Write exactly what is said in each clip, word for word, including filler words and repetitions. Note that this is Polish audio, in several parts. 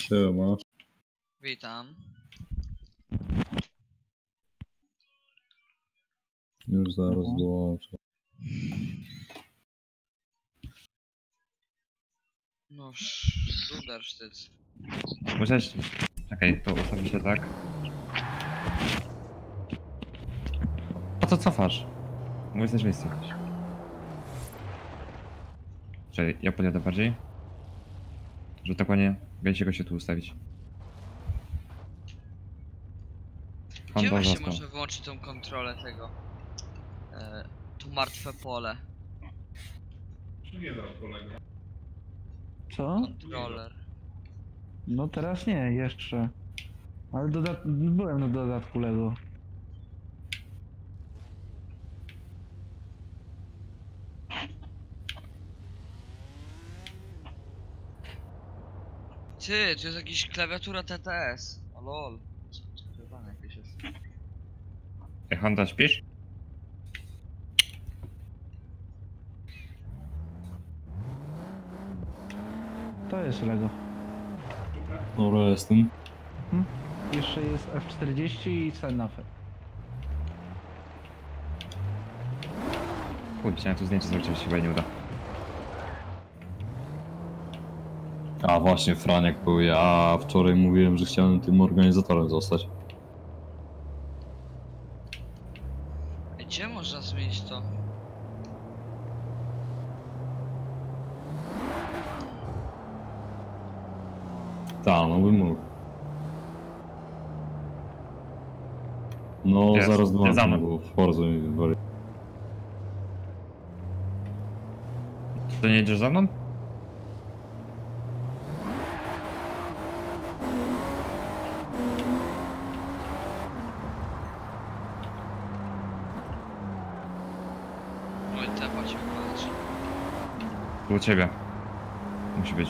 Siema. Witam. Już zaraz dołączę. No, Rudersztyc. Musiałeś... Czekaj, to ustawi się tak. Po co cofasz? Bo jesteś w miejscu. Czekaj, ja podjadę bardziej. Że tak ładnie będzie go się tu ustawić. Gdzie Honda właśnie został. można wyłączyć tą kontrolę tego? E, tu martwe pole. Co? Kontroler. No teraz nie, jeszcze. Ale dodat byłem na dodatku Lego. Ty, tu jest jakaś klawiatura T T S. O lol. Co to chyba jakieś jest? Ej, Honda, śpisz? To jest Lego. Dobra, jestem. Hm? Jeszcze jest F czterdzieści i Sennafe. Chuj, chciałem tu zdjęcie zrobić, ale się chyba nie uda. A właśnie, Franiak był. Ja wczoraj mówiłem, że chciałem tym organizatorem zostać. Gdzie można zmienić to? Tak, no bym mógł. No Jest, zaraz jest za dołączę, mną. bo w Forza mi wywali. To nie jedziesz za mną? Oj, tepa cię patrz. Tu u ciebie. Musi być.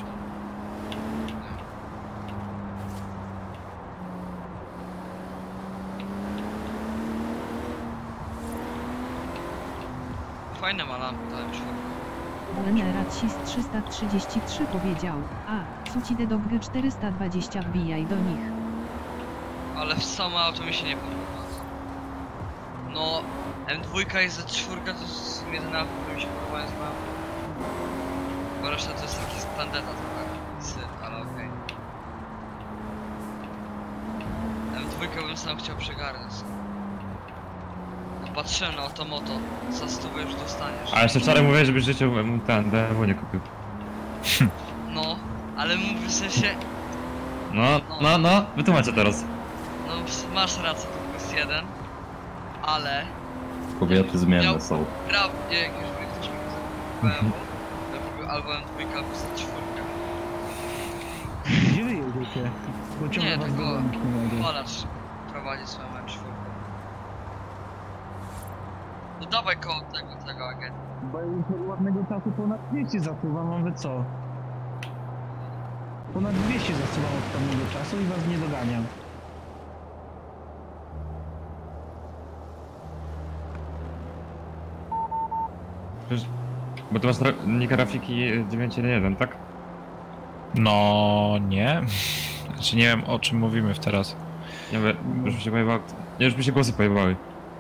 Fajne ma lampy, to M cztery. Weneracis trzysta trzydzieści trzy powiedział, a, Sucide do gry czterysta dwadzieścia wbijaj do nich. Ale w samo auto mi się nie podoba. No, M dwa jest Z cztery, to jest jedyna, w którym się podoba z mapą. Bo reszta to jest taki standeta trochę. Sy, ale okej. Okay. M dwa bym sam chciał przegarnąć. Patrzyłem na automoto, za stówę już dostaniesz. A jeszcze wczoraj mówię, żebyś w życiu ten D W nie kupił. No, ale mówię w sensie, No, no, no, wytłumaczę teraz. no masz rację, to jest jeden, ale Kobiety zmienne Miał- są. gra, nie, jak już by ktoś mi go zakupił, to kupił albo M dwa albo Z cztery. Gdzie wy jedziecie? Bo ciągle Nie, was tylko dogonić nie mogę. Polacz prowadzi swoją M cztery. No dawaj koło tego, tego agenta. Bo ja już od ładnego czasu ponad dwieście zasuwam, a wy co? Ponad dwieście zasuwam od tamtego czasu i was nie doganiam. Przecież, bo ty masz nie grafiki dziewięć jeden jeden, tak? No nie. Znaczy nie wiem o czym mówimy w teraz. Nie wiem, już mi się pojebały. Nie, już mi się głosy pojebały.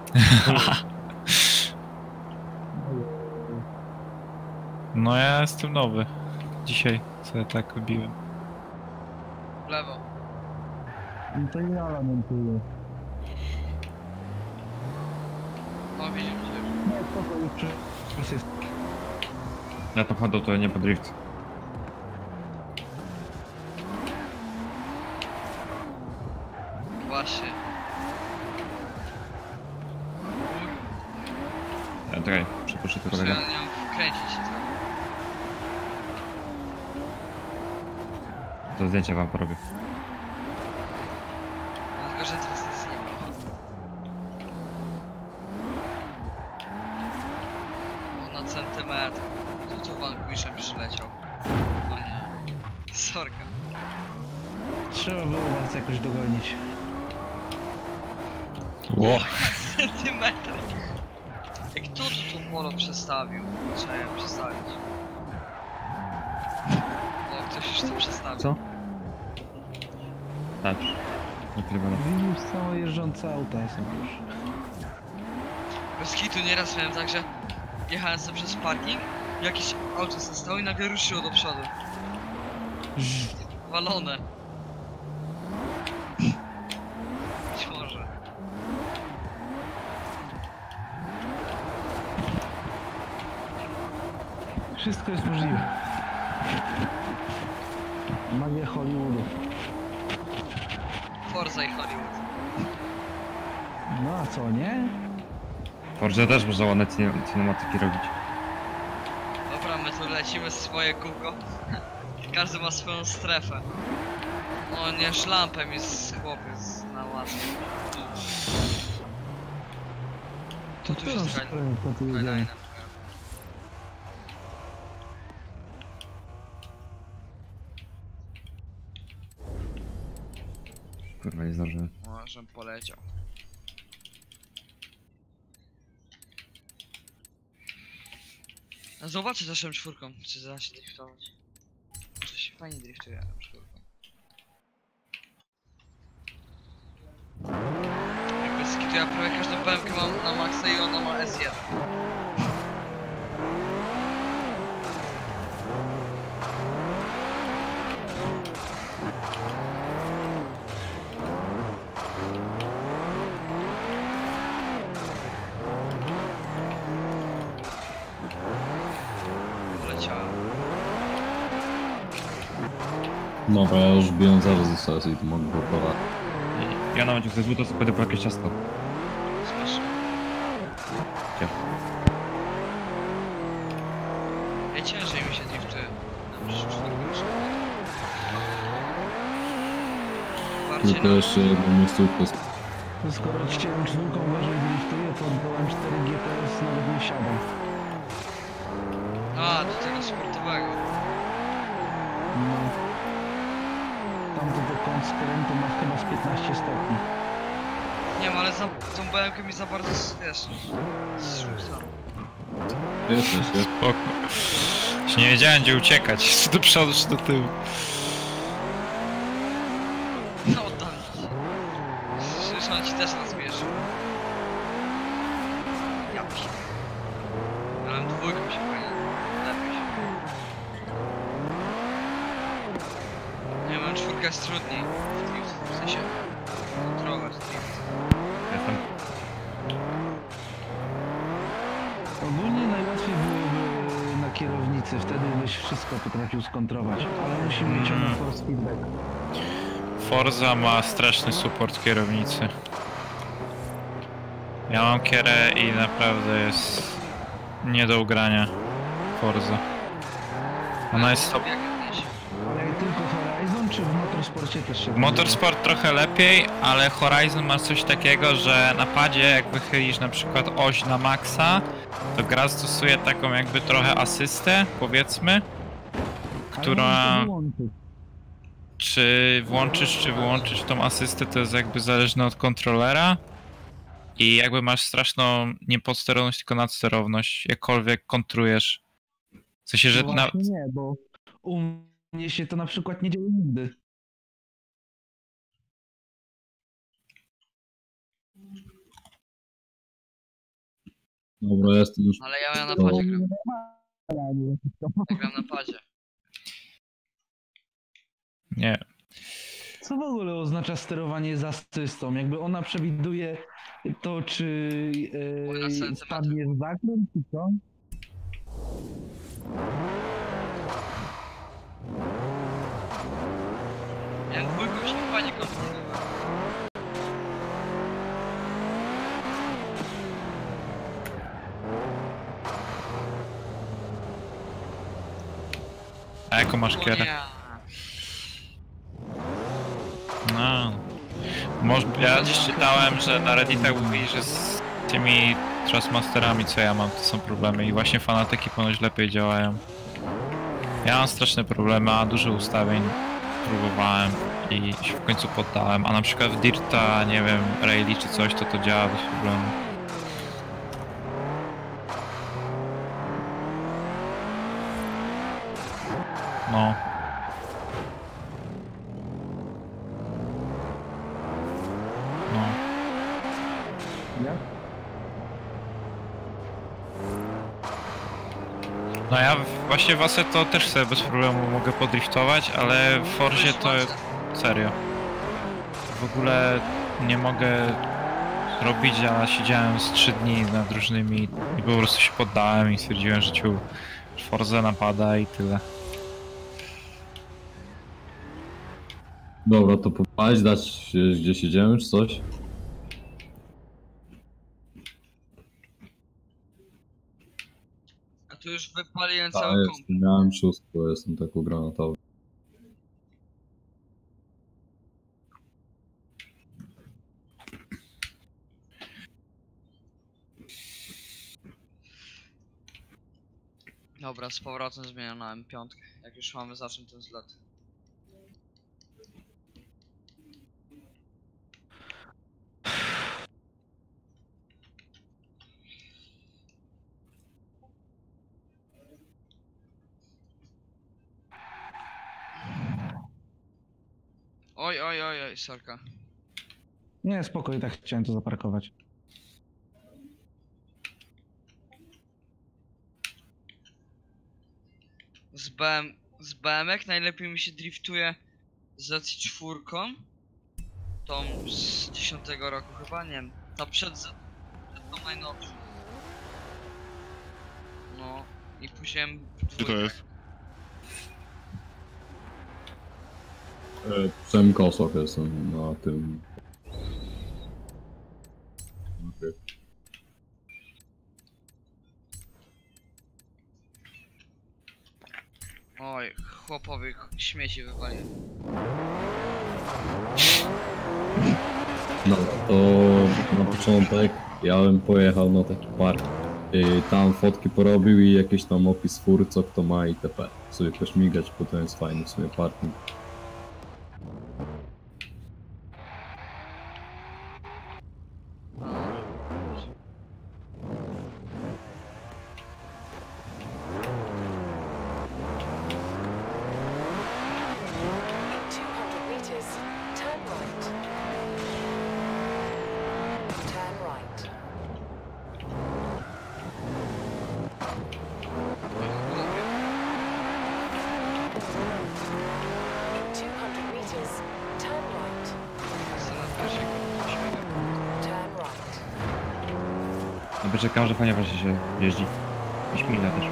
No ja jestem nowy. Dzisiaj sobie tak wybiłem. W lewo. No to ja lamentuję. No widzimy cię już. Nie, spoko, już przy... już jest. Ja to chodzę, to nie po drift. Właśnie. Ja, czekaj, przepuszczę tylko Muszę tego. ja nią wkręcić się trochę. To zdjęcie wam porobię. No tylko, że teraz nic nie ma. O, na centymetr. Tu tu Vanquishem przyleciał. O nie. Sorka. Trzeba było was jakoś dogonić. Ło. Centymetr. Jak kto tu to polo przestawił? Trzeba je przestawić. O, ktoś już to przestawił. Co? Tak. Napierdolę. Widzisz, całe jeżdżące auta są już. Bez kitu nieraz miałem tak, że jechałem sobie przez parking, jakieś auto zostało i nagle ruszyło do przodu. Walone. Być może. Wszystko jest możliwe. Magia Hollywoodu. Forza i Hollywood. No a co, nie? Forza też można ładne cine- cinematyki robić. Dobra, my tu lecimy swoje kółko. Każdy ma swoją strefę. O nie, szlampem jest chłopiec na ładnie. To tu się Którą skali. stronę to tu jedziemy? Kolejna. Kurwa, nie zdążyłem. Może poleciał. A zobaczę za czwórką, czy da się driftować. Może się fajnie driftuje M czwórką. Jakby skitu, ja prawie każdą B M K mam na maksa i ona ma S jeden. Poleciałem. Dobra, ja już biję zaraz ze sesji, to mogę poprowadzić. Ja nawet jak chcę złoto, to pójdę po jakieś ciasto. Smash. Gdzie? Ja ciężej mi się driftuje. Na czwórkę muszę. Bardziej Tylko na... jeszcze jedną miejscówkę. To skoro ci M czwórką gorzej driftuje, to do M cztery G T S nawet nie wsiada. A, do tego sportowego. No. Tamto to kąt skrętu ma chyba z piętnaście stopni. Nie wiem, ale za tą B M K mi za bardzo, wiesz, zrzuca. Jesteś, jest. Spoko. Już nie wiedziałem gdzie uciekać, czy do przodu, czy do tyłu. No oddam ci. Przecież on ci też rozbierze. Ja pier... Ale dwójką się powinien. Lepiej się. Nie wiem, czwórka jest trudniej. W drift, w sensie... kontrolować drift. Jestem. Ogólnie najłatwiej byłoby na kierownicy, wtedy byś wszystko potrafił skontrować, ale musimy mieć Mm. mm. force feedback. Forza ma straszny support kierownicy. Ja mam kierę i naprawdę jest nie do ugrania Forza. Ona jest Jak jakieś. Ale tylko Horizon, czy w motorsporcie też się... w Motorsport trochę lepiej, ale Horizon ma coś takiego, że na padzie jak wychylisz na przykład oś na maksa, to gra stosuje taką jakby trochę asystę, powiedzmy, Ale która... możesz to wyłączyć. Czy włączysz, czy wyłączysz tą asystę, to jest jakby zależne od kontrolera. I jakby masz straszną nie podsterowność, tylko nadsterowność, jakkolwiek kontrujesz. W sensie, że No na... właśnie nie, bo u mnie się to na przykład nie dzieje nigdy. Dobra, jestem już. Ale ja na padzie gram. Normalnie. Ja gram na padzie. Nie. Co w ogóle oznacza sterowanie z asystą? Jakby ona przewiduje to, czy Oj, na yy, sentymetr. spadnie w zakręt, czy co? Ja dwójką się chyba nie kontroluję. A jaką masz O kierę? nie. No. Może, ja gdzieś czytałem, że na Redditach mówili, że z tymi Trustmasterami, co ja mam, to są problemy i właśnie fanatyki ponoć lepiej działają. Ja mam straszne problemy, a dużo ustawień próbowałem i się w końcu poddałem, a na przykład w Dirta, nie wiem, Rally czy coś, to to działa bez problemu. No. No ja właśnie w Assetto też sobie bez problemu mogę podriftować, ale w Forzie to serio. W ogóle nie mogę robić, a siedziałem z trzy dni nad różnymi i po prostu się poddałem i stwierdziłem, że ciu, Forza napada i tyle. Dobra, to popalić, dać gdzie siedziemy czy coś? A tu już wypaliłem Tak, cały jest. komp. Miałem szóstkę, jestem taką granatową. Dobra, z powrotem zmieniam na M pięć, jak już mamy zacząć ten zlot. Oj, oj, oj, oj, sorka. Nie, spokojnie, tak chciałem to zaparkować. Z B M, z B M ek najlepiej mi się driftuje z C cztery, tą z dziesiątego roku chyba, nie wiem, ta przed, z- przed tą najnowszą. No i później Gdzie to jest? E, w samym kosach jestem na tym. Okej. Oj, chłopowi ch- śmieci wywaliłem. Dobra, to na początek ja bym pojechał na taki park. I tam fotki porobił i jakiś tam opis fur, co kto ma itp. Sobie pośmigać, bo to jest fajny w sumie parking. two hundred meters, turn right. Turn right. two hundred meters, turn right. Turn right. No wyczekam, że fajnie właśnie się jeździ. I śmiga też.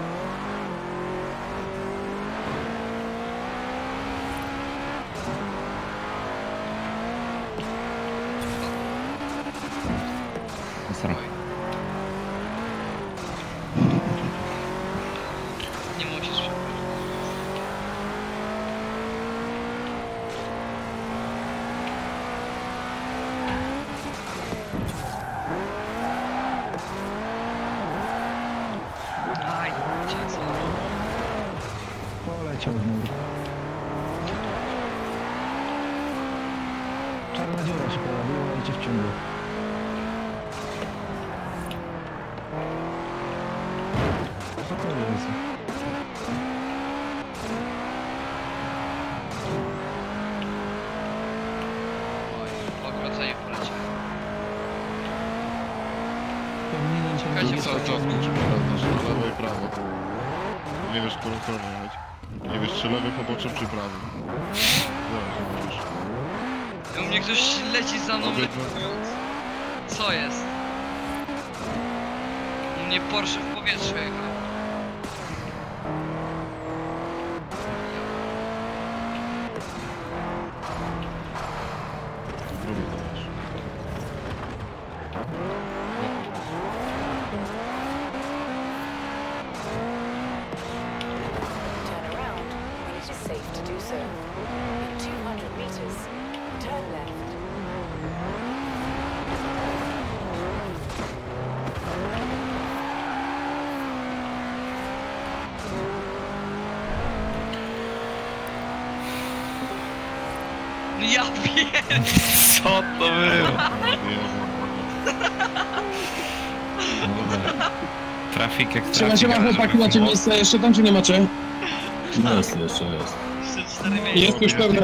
Stara. Nie musisz. Aj, cię co? Poleciał w mur. Czarna dziura się pojawiła i cię wciągła. Co to jest? Oj, w ogrodzeniu poleciałem. Powinienem cię Czekajcie, Co, co, czy prawda, że lewo i prawo. Nie wiesz, którą stronę jechać. Nie wiesz, czy lewym poboczem, czy prawym. Zaraz, nie wiesz. U mnie ktoś leci za mną Obydwa. lekując. Co jest? U mnie Porsche w powietrzu jechał. Gruby to wiesz. Turn around when it is safe to do so. In two hundred meters, turn left. Ja wiem! Co to było? Trafik jak Siema, siema trafik, ale chłopaki, żeby macie było- miejsce jeszcze tam, czy nie macie? Jest, jeszcze jest. Jeszcze cztery miejsca. Jest już pewne.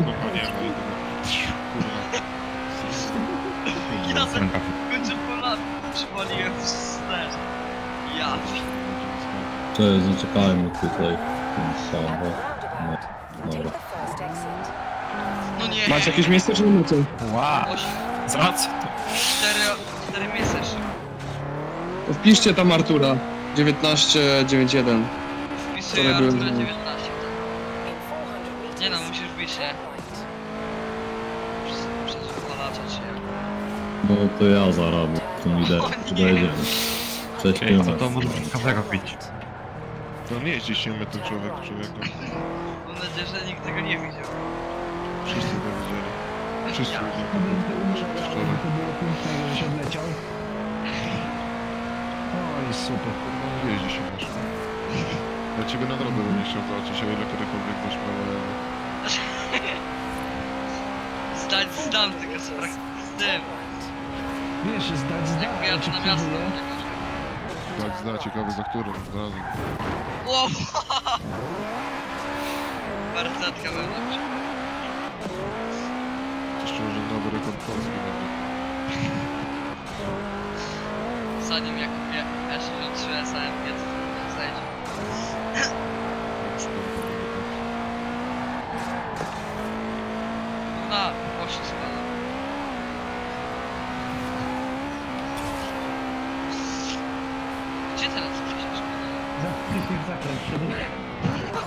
Ja Ten tak kończę po lat. Przywaliłem wstecz. Ja wiem. Cześć, zaczekajmy tutaj. Tam, no, Take dobra. the first exit. No nie! Macie jakieś miejsce, czy nie macie? Wow. Osiem, Za co to? cztery, cztery miejsca jeszcze. To wpiszcie tam Artura. dziewiętnaście dziewięćdziesiąt jeden. Wpisuję Wczoraj byłem Artura z nim. dziewiętnaście. In four hundred meters, Nie no, musisz wbić, nie? turn right. Przez, przez wypalacza czy jak. No to ja zarabiam w tym idee. O nie. Dojedziemy. Cześć, Okej, to okay, to może kawałek pić. To nie jest ciśniemy ten człowiek, człowieku. Mam nadzieję, że nikt tego nie widział. Wszyscy to widzieli. Wszyscy Ja. widzieli. To by to umrzał, ale to było pięknego, że się odleciał. Oj, super. No jeździ się masz. Ja ciebie na drogę bym nie chciał zobaczyć, o ile kiedykolwiek dasz prawo lewo. Zdać zdam tylko z, prak- z tym. Wiesz, zdać zdać, Jak ja ale czy na miasto. próbuje? Tak, zna, ciekawe za którym, od razu. Wow! Barcetka wewnątrz. Jeszcze może nowy rekord Polski będzie. Zanim ja kupię E sześćdziesiąt trzy S A M G, to zajdzie. Na, właśnie spada. Gdzie teraz przecież? Zakręt, zakręt, przed...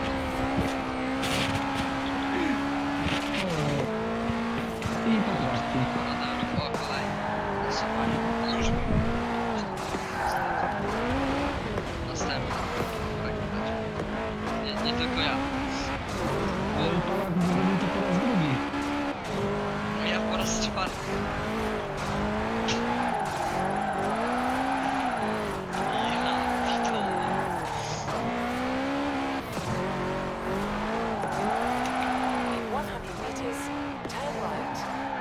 I poprawki. O, kolejny. Super. Już następny. Tak widać. Nie, nie tylko ja. Ale Polak zrobił to po raz drugi. No ja po raz czwarty. Ja, to... In one hundred meters, turn right.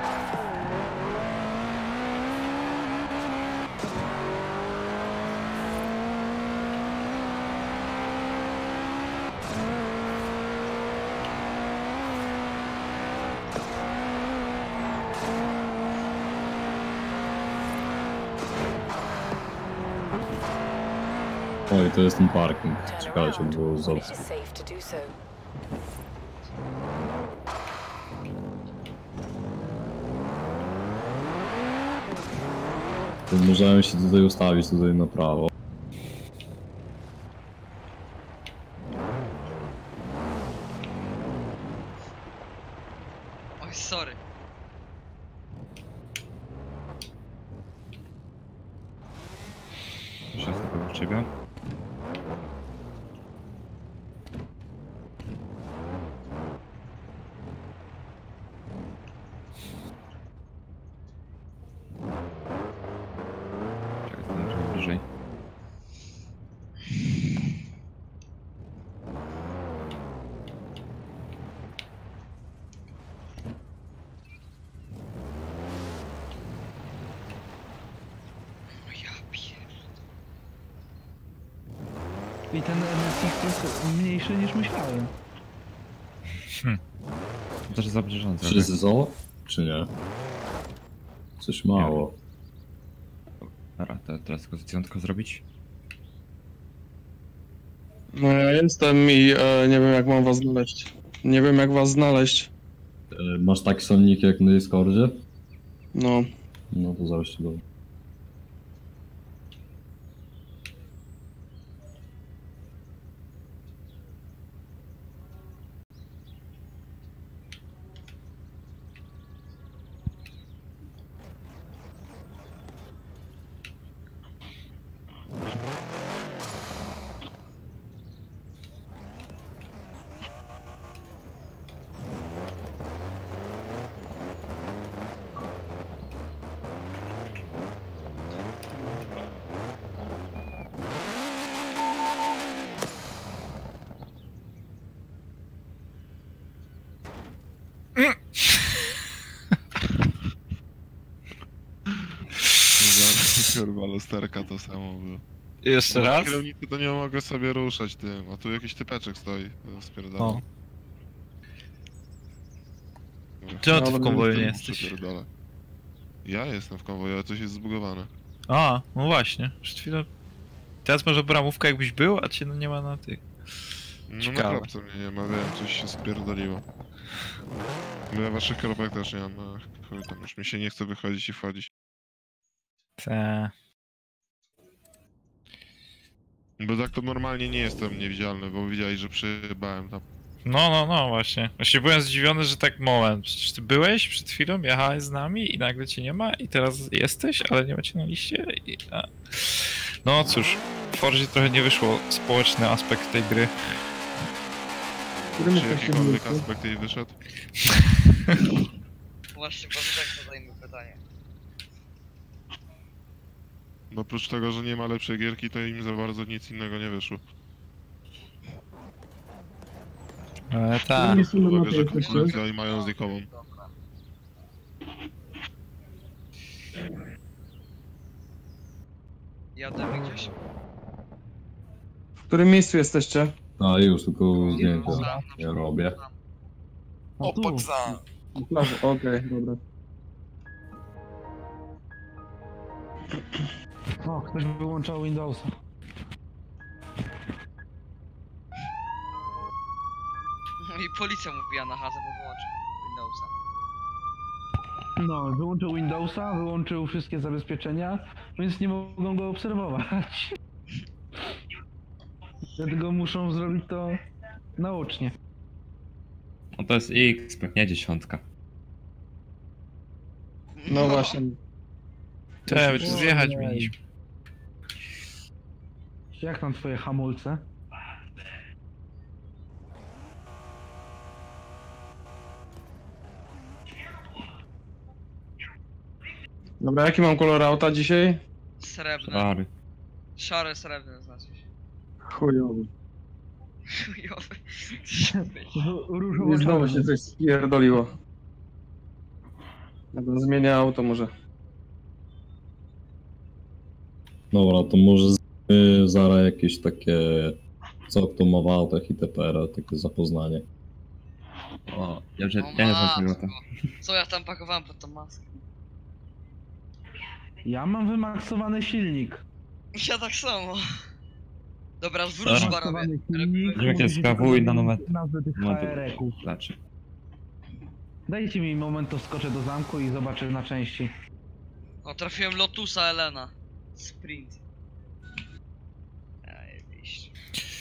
Oj, to jest ten parking. Turn Czekajcie, around bo when za... it is safe to do so. to możemy się tutaj ustawić, tutaj na prawo. Oj, sorry. Jeszcze raz tylko do ciebie. Czekaj, to będzie bliżej. O ja pier... I ten N S X jest mniejszy niż myślałem. To też za bieżąco. Wszyscy są? Czy nie? Coś mało. Dobra, to teraz tylko zdjętko zrobić. No ja jestem i e, nie wiem jak mam was znaleźć. Nie wiem jak was znaleźć. E, Masz taki sonnik jak na Discordzie? No. No to zaraz ci dowiem. Kurwa, lusterka to samo było. Jeszcze Bo raz? kierownicy to nie mogę sobie ruszać tym, a tu jakiś typeczek stoi, to spierdala. O. Czemu ty w konwoju nie jesteś? Pierdolę. Ja jestem w konwoju, ale coś jest zbugowane. A, no właśnie. Przed chwilą Teraz może bramówka jakbyś był, a cię no nie ma na tych. No Ciekawe. naprawdę mnie nie ma, wiem, coś się spierdoliło. No ja waszych kropek też nie mam, no chuj, tam już mi się nie chce wychodzić i wchodzić. Te... Bo tak to normalnie nie jestem niewidzialny, bo widziałeś, że przyjebałem tam. No, no, no, właśnie. Właśnie byłem zdziwiony, że tak moment. Przecież ty byłeś przed chwilą, jechałeś z nami i nagle cię nie ma i teraz jesteś, ale nie ma cię na liście i... A. No cóż, w Forzie trochę nie wyszło społeczny aspekt tej gry. Czy jakikolwiek aspekt jej wyszedł? Właśnie, bo tak zadajmy pytanie. No oprócz tego, że nie ma lepszej gierki, to im za bardzo nic innego nie wyszło. Ale tak. Uwaga, że konkurencja i mają znikową. Jademy gdzieś? W którym miejscu jesteście? A już tylko zdjęcia ja robię. O, tu. Na plaży, okej, dobra. O, ktoś wyłączał Windowsa. I policja mu wbija na chatę, bo wyłączył Windowsa. No, wyłączył Windowsa, wyłączył wszystkie zabezpieczenia, więc nie mogą go obserwować. Dlatego muszą zrobić to naocznie. No to jest X, nie dziesiątka. No właśnie. Te, zjechać Ojej. mieliśmy. Jak tam twoje hamulce? Dobra, jaki mam kolor auta dzisiaj? Srebrne. Szary. Szare, srebrne znaczy się. Chujowy. Chujowy. Różowo I znowu się coś spierdoliło. Dobra, zmienię auto może. Dobra, to może z, y, Zara jakieś takie, co kto ma w autach i itp. Takie zapoznanie. O, ja, że, O ja nie znam tego matko. to. Co ja tam pakowałem pod tą maskę? Ja mam wymaksowany silnik. Ja tak samo. Dobra, zwróć Aha. barowie. Wymaksowany silnik. Że jak musi jest się kawuj tylko na zmienić nowe- nazwy tych No H R eków. to znaczy. Dajcie mi moment, to skoczę do zamku i zobaczę na części. O, trafiłem Lotusa Elena. Sprint. Zajebiście.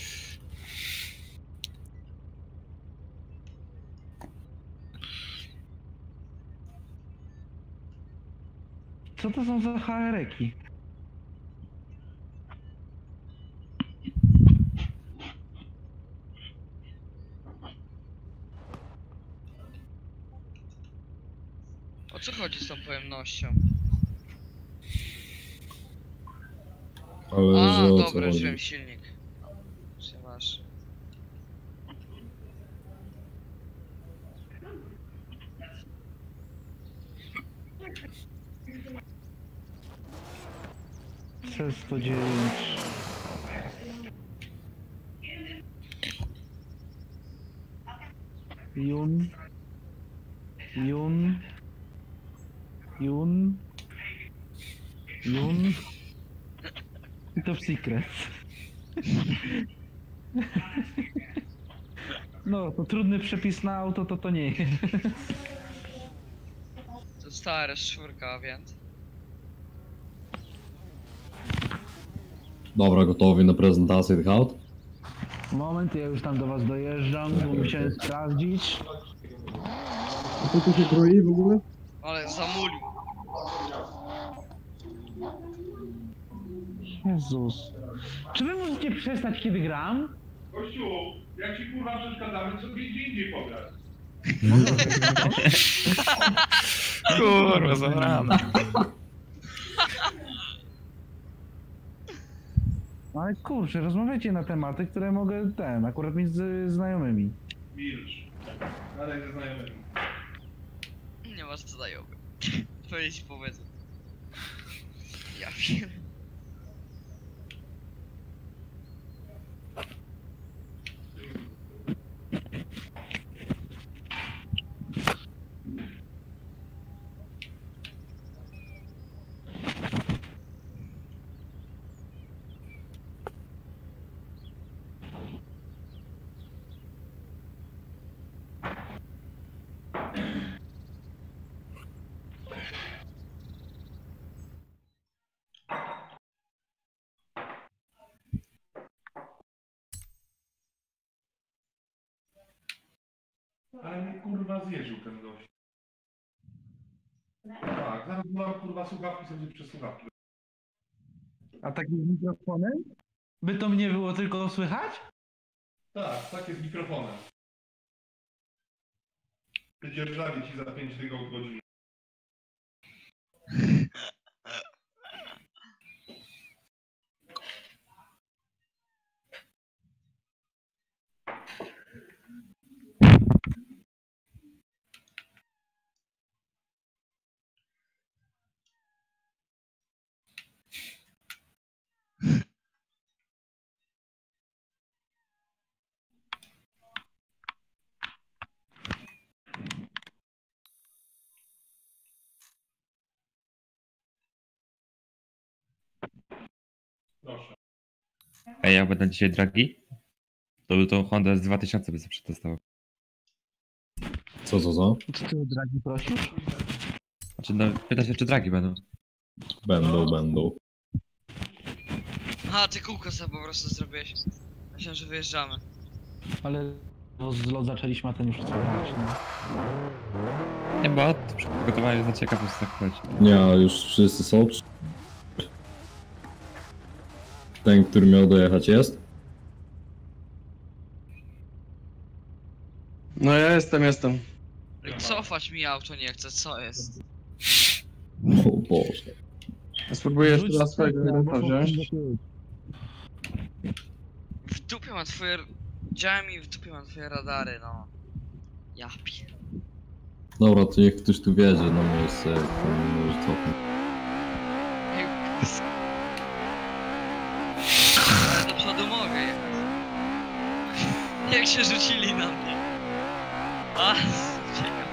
Co to są za H R eki? O co chodzi z tą pojemnością? Ale A, że o co dobra, już chodzi? wiem, silnik. Się masz. C sto dziewięć. Jun. Jun. Jun. Jun. I to w secret. No, to trudny przepis na auto, to to nie jest. To stare czwórka, więc. Dobra, gotowi na prezentację tych aut? Moment, ja już tam do was dojeżdżam, bo musiałem sprawdzić. A co tu się kroi w ogóle? Ale zamulił. Jezus. Czy wy możecie przestać, kiedy gram? Kościół, jak ci kurwa przeszkadzamy, co gdzie indziej pograć. Kurwa, za rana. Ale kurczę, rozmawiajcie na tematy, które mogę ten, akurat mieć z znajomymi. Milcz. Dalej ze znajomymi. Nie masz co znajomy. Pewnie ci powiedzą. Ja wiem. Ale mnie kurwa zjeżył ten gość. Tak, zaraz mam kurwa słuchawki sobie przez słuchawki. A takim mikrofonem? By to mnie było tylko słychać? Tak, tak jest mikrofonem. Dzierżawi ci za pięć dych od godziny. Proszę. Ej, jak będę dzisiaj dragi, to by tą Honda z dwa tysiące by sobie przetestował. Co, co, co? Co ty o dragi prosisz? Znaczy, no, pyta się, czy dragi będą. Będą, będą. Aha, ty kółko sobie po prostu zrobiłeś. Myślałem, że wyjeżdżamy. Ale no, zlot zaczęliśmy, a ten już chce grać, no. Nie, bo to przygotowałem za ciekawe, co tak chodzi. Nie, a już wszyscy są? Ten, który miał dojechać, jest? No ja jestem, jestem. Cofać mi auto nie chce, co jest? O Boże. Ja spróbuję jeszcze Rzuć raz swojego specjal, reta bo wziąć. to będzie- W dupie mam twoje... Działam i w dupie mam twoje radary, no. Ja pier... Dobra, to niech ktoś tu wiedzie na miejsce, jak tam może cofnąć. Ale do przodu mogę jechać. Jak się rzucili na mnie. A, ciekawe.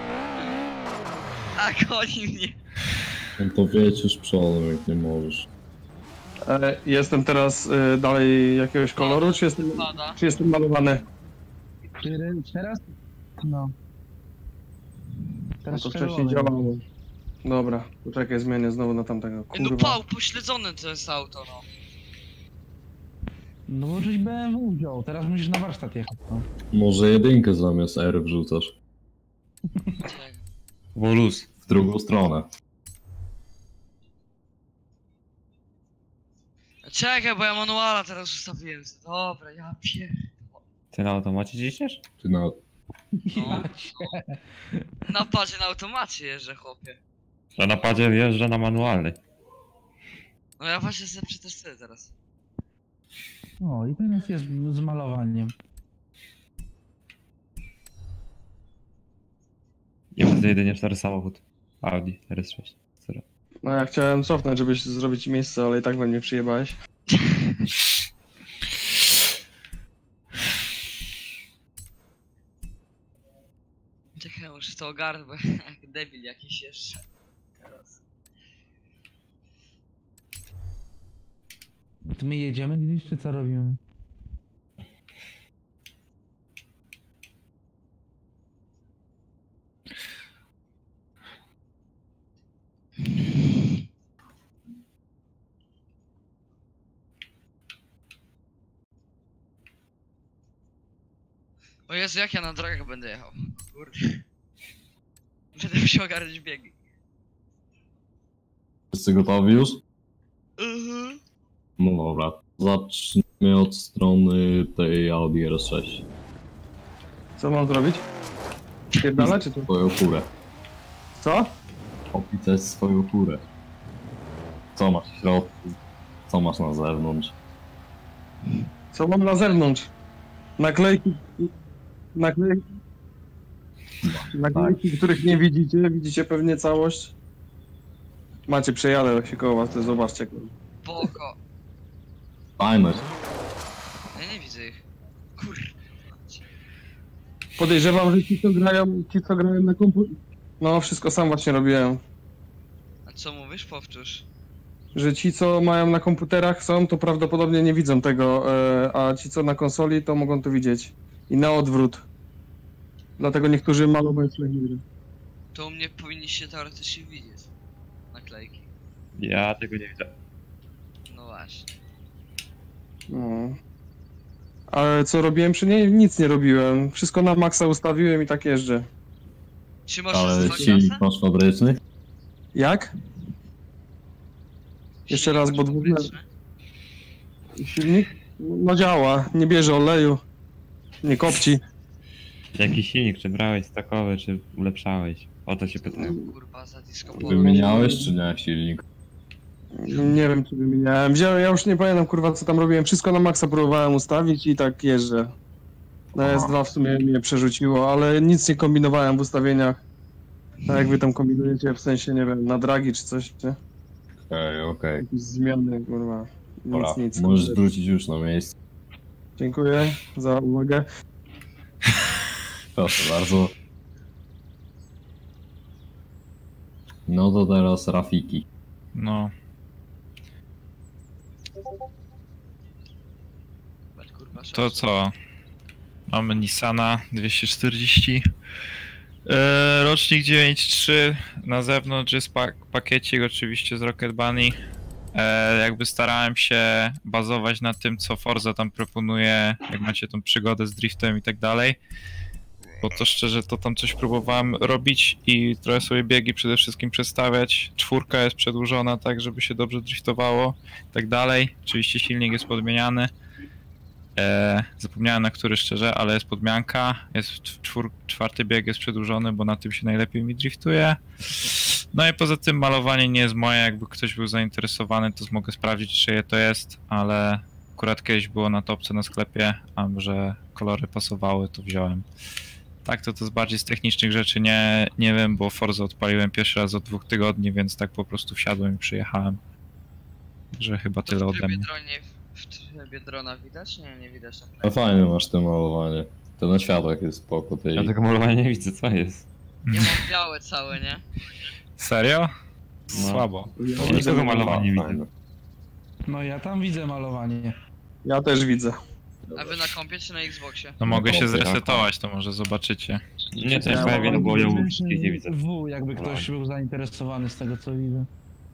A, goni mnie. No to wiedź już przodem, jak nie możesz. E, jestem teraz e, dalej jakiegoś koloru, czy jestem, Pada. czy jestem malowany? Czy teraz? No. No Teraz to wcześniej czerwony. działało. Dobra, poczekaj, zmienię znowu na tamtego. No Kurwa. pał, pośledzone to jest auto, no. No bo żeś B M W wziął, teraz musisz na warsztat jechać, no. Może jedynkę zamiast R wrzucasz. Czekaj. Wolus. W drugą stronę. Czekaj, bo ja manuala teraz ustawiłem. Dobra, ja pier... Ty na automacie jeździsz? Ty na... No, no. Na padzie na automacie jeżdżę, chłopie. Na napadzie wjeżdża na manualny. No ja właśnie sobie przetestuję teraz. O, i teraz jest z malowaniem. Ja widzę jedynie cztery samochód. Audi R S sześć. Sorry. No ja chciałem cofnąć, żebyś zrobić miejsce, ale i tak we mnie przyjebałeś. Czekaj, muszę to ogarnąć, bo jak debil jakiś jeszcze. Teraz. To my jedziemy gdzieś, czy co robimy? O Jezu, jak ja na drogach będę jechał? Kurde. Będę musiał ogarnąć biegi. Wszyscy gotowi już? Mhm. No dobra. Zacznijmy od strony tej Audi R S sześć. Co mam zrobić? Pierdolę, czy to? Swoją furę. Co? Opisać swoją furę. Co masz w środku? Co masz na zewnątrz? Co mam na zewnątrz? Naklejki... Naklejki... Naklejki, których nie widzicie, widzicie pewnie całość. Macie, przejadę się koło was, to zobaczcie. Boko. Fajne. Ja nie widzę ich. Kurde. Podejrzewam, że ci co grają, ci co grają na komputerze... No, wszystko sam właśnie robiłem. A co mówisz? Powtórz. Że ci co mają na komputerach są, to prawdopodobnie nie widzą tego, e, a ci co na konsoli, to mogą to widzieć. I na odwrót. Dlatego niektórzy malują swoje gry. To u mnie powinniście teoretycznie widzieć. Naklejki. Ja tego nie widzę. No właśnie. No. Ale co robiłem przy niej? Nic nie robiłem. Wszystko na maksa ustawiłem i tak jeżdżę. Czy masz Ale S dwa silnik klasę? masz fabryczny? Jak? Jeszcze Silnik raz, masz bo dwóch- fabryczny? Silnik? No działa, nie bierze oleju. Nie kopci. Jaki silnik, czy brałeś stakowy, czy ulepszałeś? O to się pytałem. Kurwa, za disco polo. Wymieniałeś czy nie silnik? Nie wiem, czy wymieniałem. Wziąłem, ja już nie pamiętam, kurwa, co tam robiłem. Wszystko na maksa próbowałem ustawić i tak jeżdżę. Na S dwa w sumie mnie przerzuciło, ale nic nie kombinowałem w ustawieniach. Tak jak wy tam kombinujecie, w sensie, nie wiem, na dragi czy coś, nie? Okej, okej. Jakieś zmiany, kurwa. Dobra, Nic, nic. możesz wrócić już na miejsce. Dziękuję za uwagę. Proszę bardzo. No to teraz Rafiki. No. Kurwa, To sześć. co? Mamy Nissana dwieście czterdzieści. Eee, rocznik dziewięć trzy. Na zewnątrz jest pak pakiecik oczywiście z Rocket Bunny. Eee, jakby starałem się bazować na tym, co Forza tam proponuje, jak macie tą przygodę z driftem i tak dalej. Bo to szczerze, to tam coś próbowałem robić i trochę sobie biegi przede wszystkim przestawiać. Czwórka jest przedłużona tak, żeby się dobrze driftowało i tak dalej. Oczywiście silnik jest podmieniany. E, zapomniałem na który szczerze, ale jest podmianka, jest czwór, czwarty bieg jest przedłużony, bo na tym się najlepiej mi driftuje. No i poza tym malowanie nie jest moje, jakby ktoś był zainteresowany, to mogę sprawdzić, czyje to jest, ale akurat kiedyś było na topce na sklepie, a że kolory pasowały, to wziąłem. Tak, to to jest bardziej z technicznych rzeczy, nie, nie wiem, bo Forza odpaliłem pierwszy raz od dwóch tygodni, więc tak po prostu wsiadłem i przyjechałem. Że chyba To tyle w ode trybie mnie. dronie, w trybie drona widać? Nie, nie widać na No planie. fajne masz to malowanie. To na światłach jest spoko. Tej... Ja tego malowania nie widzę, co jest? Ja mam białe całe, nie? Serio? No. Słabo. Ja nikogo malowania nie widzę. Fajne. No ja tam widzę malowanie. Ja też widzę. A wy na kompie czy na Xboxie? No mogę się Dobra. zresetować, to może zobaczycie. Nie, to jest Ja fajnie, no mam bo ja u wszystkich nie widzę. W, jakby ktoś był zainteresowany z tego co widzę.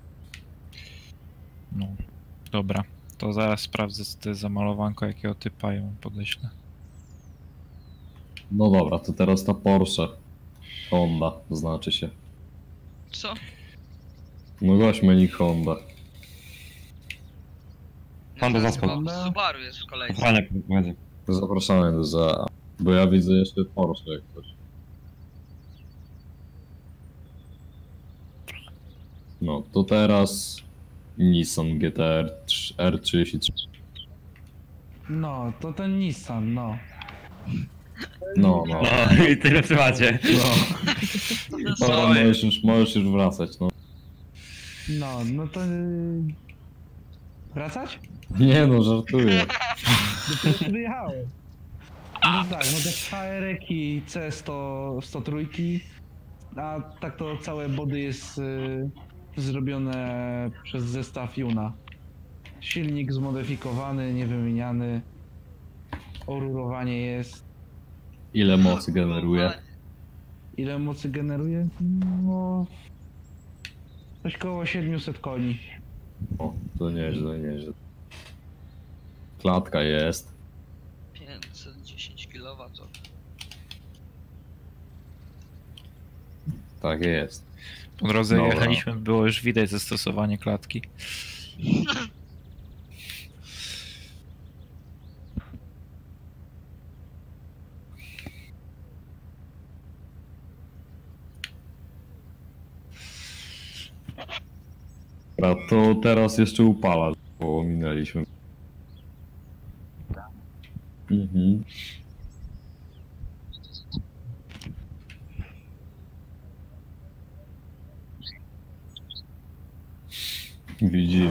No, dobra. To zaraz sprawdzę co to jest za malowanko, jakiego typa ją podeślę. No dobra, to teraz ta Porsche. Honda, znaczy się. Co? No gość menu Honda. Honda Teraz zaspał. chyba Subaru jest w kolejce. Fajnie powiedzę. Zapraszamy do za. Bo ja widzę jeszcze Porsche jak coś. No to teraz Nissan G T R R trzydzieści trzy. No, to ten Nissan, no. No, no. No i tyle trzymacie. No. Dobra, możesz już, możesz już wracać, no. No, no to... yy, Wracać? Nie no, żartuję. Dopiero się wyjechałem. No tak, no te H R-ki C sto trzy, a tak to całe body jest y, zrobione przez zestaw Juna. Silnik zmodyfikowany, niewymieniany. Orurowanie jest. Ile mocy generuje? Ile mocy generuje? No... Coś koło siedemset koni. O, to nieźle, nieźle. Klatka jest. pięćset dziesięć kilowatów. Tak jest. Po drodze Dobra. jechaliśmy, było już widać zastosowanie klatki. Dobra, to teraz jeszcze upala, bo minęliśmy. Mhm. Widzimy.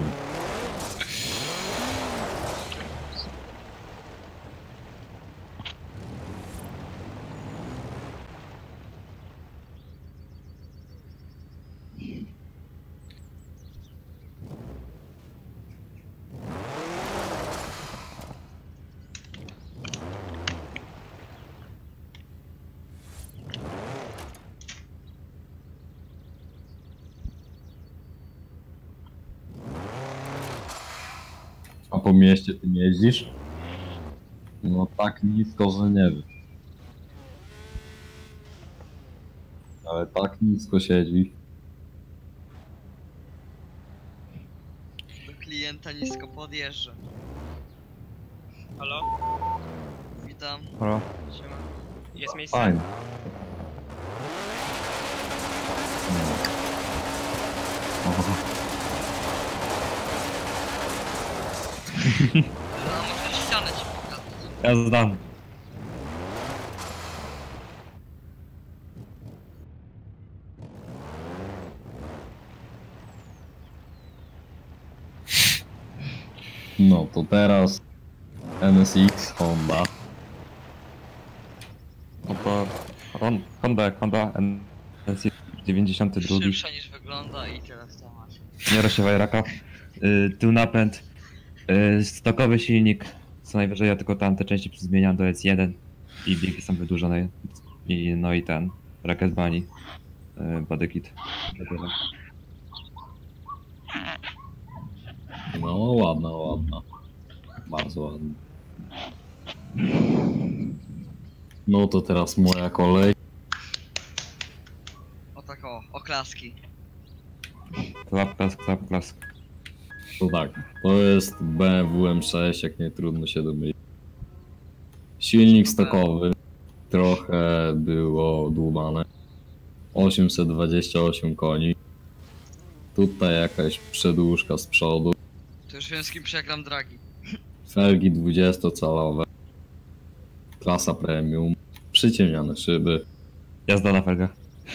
A po mieście ty nie jeździsz? No tak nisko, że nie wiem. Ale tak nisko siedzi. Do klienta nisko podjeżdża. Halo? Witam. Halo? Siema. Jest miejsce? Fajnie. No może ścianę ci pokazać. Ja zdam. No to teraz N S X Honda. Honda, Hon- Honda, Honda N S dziewięćdziesiąty drugi. Szybsza niż wygląda i tyle w temacie. Nie rozsiewaj raka. Yy, tył napęd. Yy, stokowy silnik. Co najwyżej ja tylko tam te części zmieniam do S jeden. I biegi są wydłużone. I no i ten. Rakiet bani. Yy, body kit. Tyle. No ładna, ładna. Bardzo ładna. No to teraz moja kolej. O tak o, oklaski. Klap, klask, klap, klask. To tak, to jest B M W M sześć, jak nie trudno się domyślić. Silnik stokowy. Trochę było dłubane. osiemset dwadzieścia osiem koni. Tutaj jakaś przedłużka z przodu. To już wiem z kim przegram dragi. Felgi dwudziestocalowe. Klasa premium. Przyciemniane szyby. Jazda na felgach.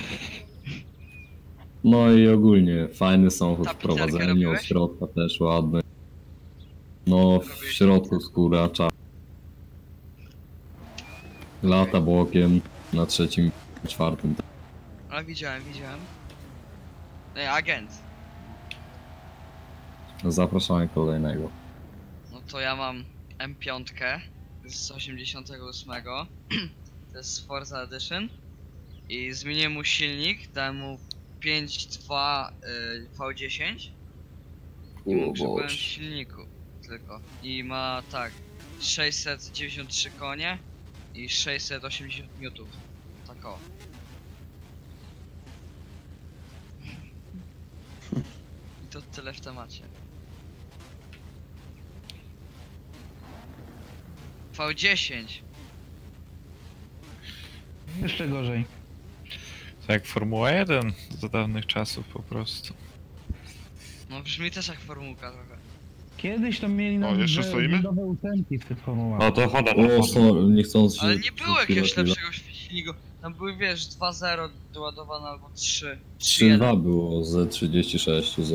No i ogólnie fajny samochód w Tapicerkę prowadzeniu, od robiłeś? środka też ładny. No w środku skóra, cza. Lata bokiem na trzecim, czwartym. Ale widziałem, widziałem. Ej, agent. Zapraszamy kolejnego. No to ja mam M pięć z osiemdziesiątego ósmego. To jest Forza Edition. I zmieniłem mu silnik, dałem mu pięć dwa y, V dziesięć. I mu przybyłem w silniku tylko. I ma tak sześćset dziewięćdziesiąt trzy konie i sześćset osiemdziesiąt niutów. Tak o. I to tyle w temacie. V dziesięć. Jeszcze gorzej. To jak Formuła jeden za dawnych czasów po prostu. No brzmi też jak formułka trochę. Kiedyś to mieli O, nam jeszcze że stoimy? nowe ósemki w tych formułach. O, to Honda. O, sorry, nie chcąc się... Ale nie było jakiegoś chwilę- lepszego silniku. Tam były, wiesz, dwa zero doładowane albo trzy. trzy dwa było z trzydzieści sześć. Z...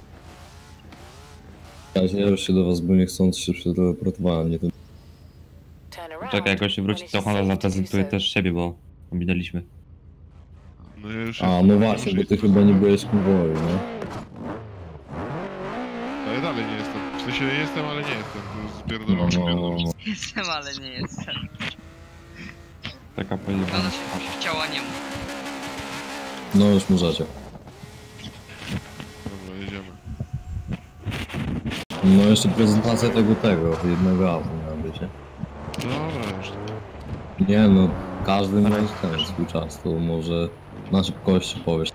Ja już się do was, bo nie chcąc się przeteleportowałem, nie ten... Turn around Czekaj, jak gościu when wróci, it to is Honda safe to do zaprezentuje so. też siebie, bo ominęliśmy. No ja już A, jestem, no ja właśnie, już bo ty jestem. chyba nie byłeś w konwoju, nie? A ja dalej nie jestem. W sensie jestem, ale nie jestem. To jest No, Spierdolony, no, spierdolony. no. Jestem, ale nie jestem. Taka Wygląda pojebana. się, się chciała nie mu. No już możecie. Dobra, jedziemy. No jeszcze prezentacja tego, tego, jednego auta miała być, nie? Dobra, już. Nie no, każdy ma ten swój czas, to może na szybkości powiesz.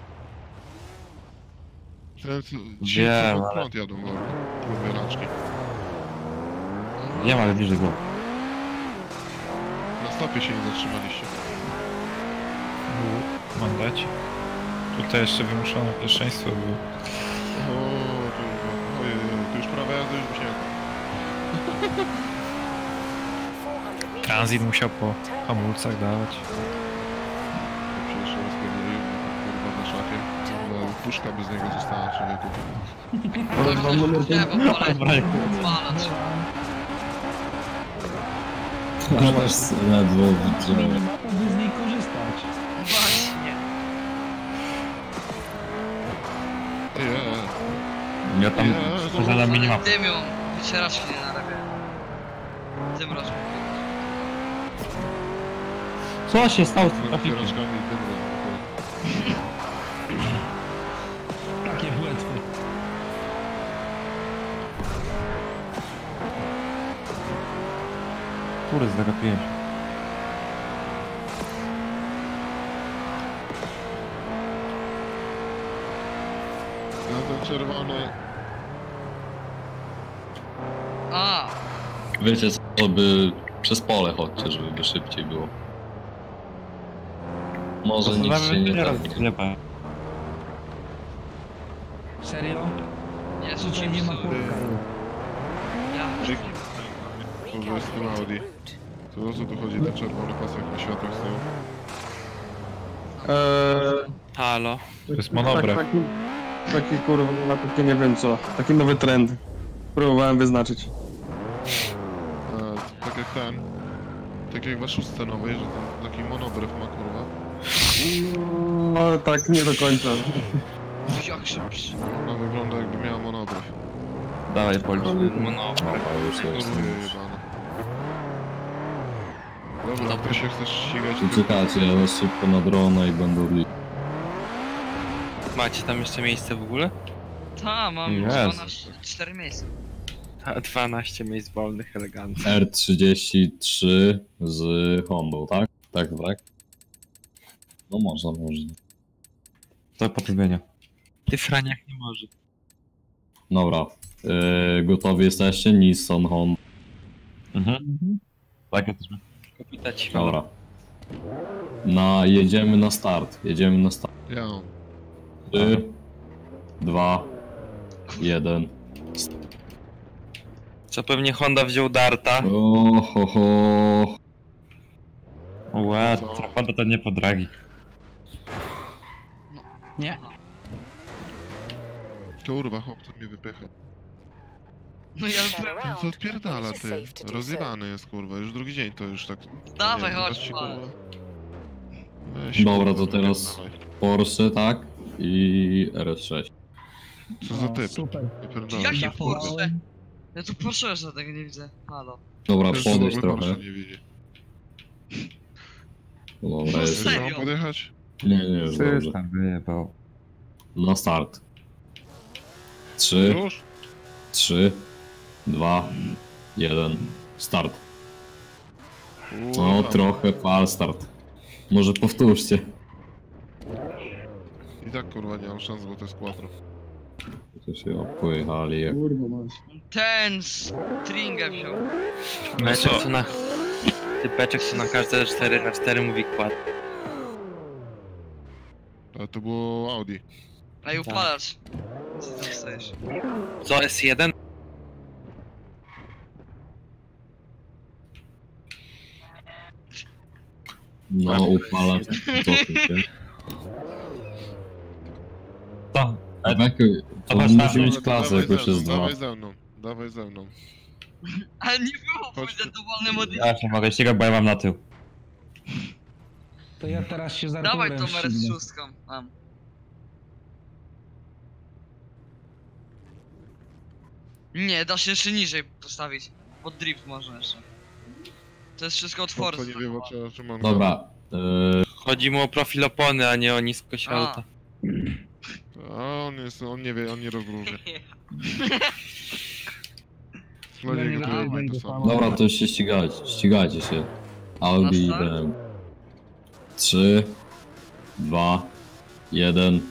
Te- Ci Wiem, co pod ale- prąd jadą, no. Podbieraczki. Nie ma, ale bliżej było. Na stopie się nie zatrzymaliście. Był mandacie. Tutaj jeszcze wymuszone pierwszeństwo było. O, to już, ojej, to już prawa jazdy już się... four hundred meters. Transit musiał po hamulcach dawać. Przecież się rozpierdolił, kurwa, na szafie. Kurwa, puszka bez niego została, człowieku. To już też w lewo poleciał. Palacz. Ja też ledwo widziałem. Mapa by z niej korzystać. Właśnie. Nie, Ja tam Nie, szczerze na minimapę. Dymią, wycieraczki nie narabiają. Tym rozumiem. Co się stało z z tym trafikiem? otwieraczkami dymne. Takie błędny. Kurde, zagapiłem się. Na ten czerwony. A, Wiecie co, by przez pole chodźcie, żeby by szybciej było. Może nikt się nie raz tak. sklepa. Serio? nie, Tutaj rzuciłem nie ma sobie. kurka. Ja Może jest tym Audi. To o co tu chodzi, ten czerwony pasek na światłach z tyłu? Eee, Halo. To jest tak, monobrew. taki, taki kurwa, na takie nie wiem co, taki nowy trend. Próbowałem wyznaczyć. E, tak jak ten. Tak jak wasz scenowy, że ten taki monobrew ma kurwa. No tak nie do końca. jak szybszy. Ona wygląda jakby miała monobrew. Dawaj, Pol. Dobra, już jest. Kurwa jebana. Dobra, ty się chcesz ścigać. Uciekacie, ale szybko na drona i będą liczyć. Macie tam jeszcze miejsce w ogóle? Ta, mam Jest. dwanaście, cztery miejsca. A, dwanaście miejsc wolnych, eleganckich. R trzydzieści trzy z Hondą, tak? Tak, tak? No można, można. To podrobienia. Ty Franiak nie może. Dobra. Yy, gotowi jesteście? Nissan, Honda. Mhm. Tak, ja też mam. Kopita ci Dobra. Na, jedziemy na start. Jedziemy na start. Ja. trzy, dwa, jeden. Co pewnie Honda wziął Darta. O, ho, ho. Ła, Honda to nie podragi. Nie. Kurwa, chłop to mnie wypycha. No ja Turn Ten around co when odpierdala, it is ty. safe to do so. Rozjebany jest kurwa, już drugi dzień to już tak... Dawaj, Nie, chodź, zobaczcie, pan. kurwa. Weź, Dobra, kurwa, to teraz wypierdalaj. Porsche, tak? I R S sześć. Co za O, typ? super. Wypierdalaj. Jakie Zapałem. Porsche? Ja tu Porsche żadnego nie widzę. Halo. Dobra, Też podejdź nowy trochę. Porsche nie widzi. Dobra, No jest. serio? Chcesz mam podjechać? Nie, nie, już dobrze. tam wyjebał. Na start. trzy, Już? trzy, dwa, jeden. Start. No, Kurwa. trochę fal start. Może powtórzcie. I tak kurwa nie mam szans, bo to jest quattro. To się pojechali jak... Kurwa masz. Ten stringę wziął. No Beczek co? co na... Ty Beczek co na każde cztery na cztery mówi kład. Ale to było Audi. Ej, upalacz. Co tam stajesz? Co, S jeden? No, upala. Cofnij się. To. Ewek, to masz musi na- mieć klasę Dawaj jakoś ze z mną, dwa. dawaj ze mną, dawaj ze mną. Ale nie było, Chodź pójdę tu. dowolny model. Ja się mogę ścigać, bo ja mam na tył. To ja teraz się za Dawaj Arturem tą R S ścignę. sześć. Mam. Nie, da się jeszcze niżej postawić. Pod drift można jeszcze. To jest wszystko od Chłop to Forza. nie wie, czy, czy mam... Dobra. Yy, Chodzi mu o profil opony, a nie o niskość A. auta. A on jest, on nie wie, on nie rozróżnia. Ja Dla nie niego to rozumiem jest go to samo. sama. dobra, to się ścigajcie. Ścigajcie się. Audi i Na start? B M W. trzy, dwa, jeden.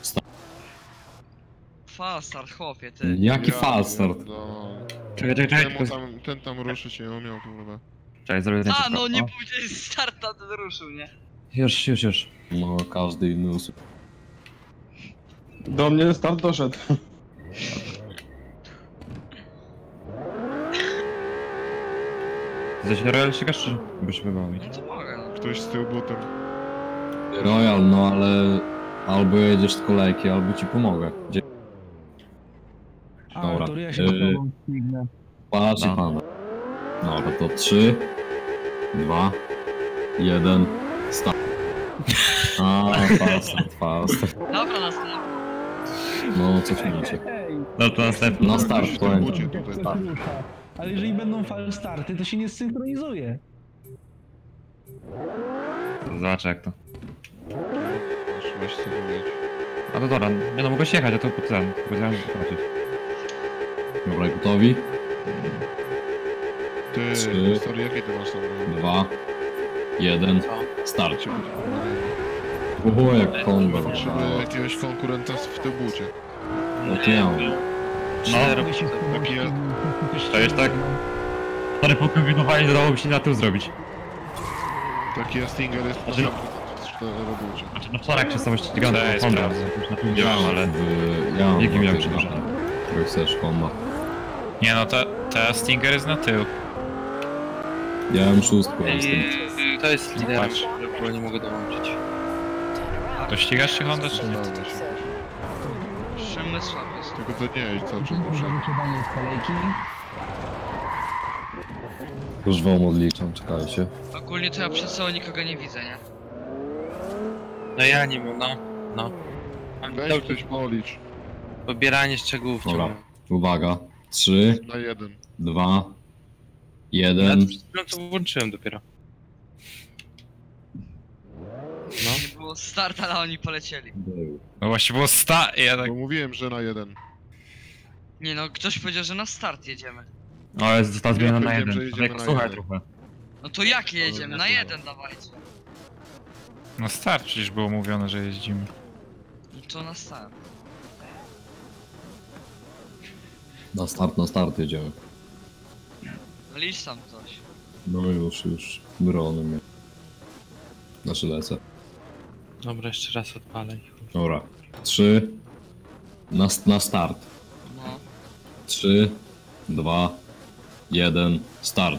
Falstart, chłopie, ty. Jaki Ja fal start? pierdolę. Czekaj, czekaj, czekaj. Temu tam, ten tam ruszyć nie umiał, kurwa. Czekaj, zrobię ten A, szybko. no nie O. powiedziałeś starta, ten ruszył, nie? Już, już, już. No, każdy inny usług. Do mnie start doszedł. Ty się royal ścigasz, czy byś wybrał mi? No to mogę, no. Ktoś z tyłu butem. Royal, no ale albo jedziesz z kolejki, albo ci pomogę. Gdzie... A, Dobra. Artur, ja się Yy, z tobą ścignę. Patrz i No. pana. Dobra, to trzy, dwa, jeden, start. A, fast start, fast start. Dobra, następny. No, cofnijcie. Ej, No to następny. Na start, Ktoś w tym powiem. bucie jak tutaj. ktoś rusza. Ale jeżeli będą fal starty, to się nie zsynchronizuje. Zobaczę jak to. Masz, weź sobie wiedzieć. A to dobra, nie no mogę jechać, a to po ten. Powiedziałem zobaczyć. Dobra, gotowi? Ty, Trzy. stary, jaki ty masz tam? dwa, jeden, start. Cię O, jak kombo. Potrzebuję jakiegoś konkurenta w tym bucie. No to ja mam. No, Taki jest. To jest tak? Stary pokombinowanie dało mi się na tył zrobić. Taki Stinger jest Znaczy- na robocie. Znaczy, no wczoraj przez samą ścigane To jest Honda, prawda. już na tył Ja działam, mam, ale... w- ja mam Biegi miałem dwa przedłużone. Jak chcesz komba. nie no, ta, ta Stinger jest na tył. Ja mam szóstkę I jestem. to jest lider, Patrz. bo nie mogę dołączyć. Turn around To ścigasz się Honda when czy it's nie? safe to do so. Przemysław jest. Tylko to nie jest cały czas Szybko muszę. wyczuwanie z kolejki. Już wam odliczam, czekajcie. Ogólnie to ja przed sobą nikogo nie widzę, nie? No ja nie wiem, no. No. Mam Weź cały ktoś policz. pobieranie szczegółów Dobra. ciągle. Uwaga. trzy, Na jeden. dwa, Ja jeden. przed chwilą to włączyłem dopiero. No. Nie było start, ale oni polecieli. No właśnie było sta... ja tak... Bo mówiłem, że na jeden. Nie no, ktoś powiedział, że na start jedziemy. No, jest została zmieniona na powiedziałem, jeden. że jedziemy Człowieku, na słuchaj jeden. trochę. No to jakie jedziemy? Na jeden dawajcie. No start przecież było mówione, że jeździmy. No to na start. Na start, na start jedziemy. Licz tam coś. No już, już. Drony mnie. Znaczy lecę. Dobra, jeszcze raz odpalę. Dobra. trzy. Na, na start. No. trzy, dwa, jeden, start.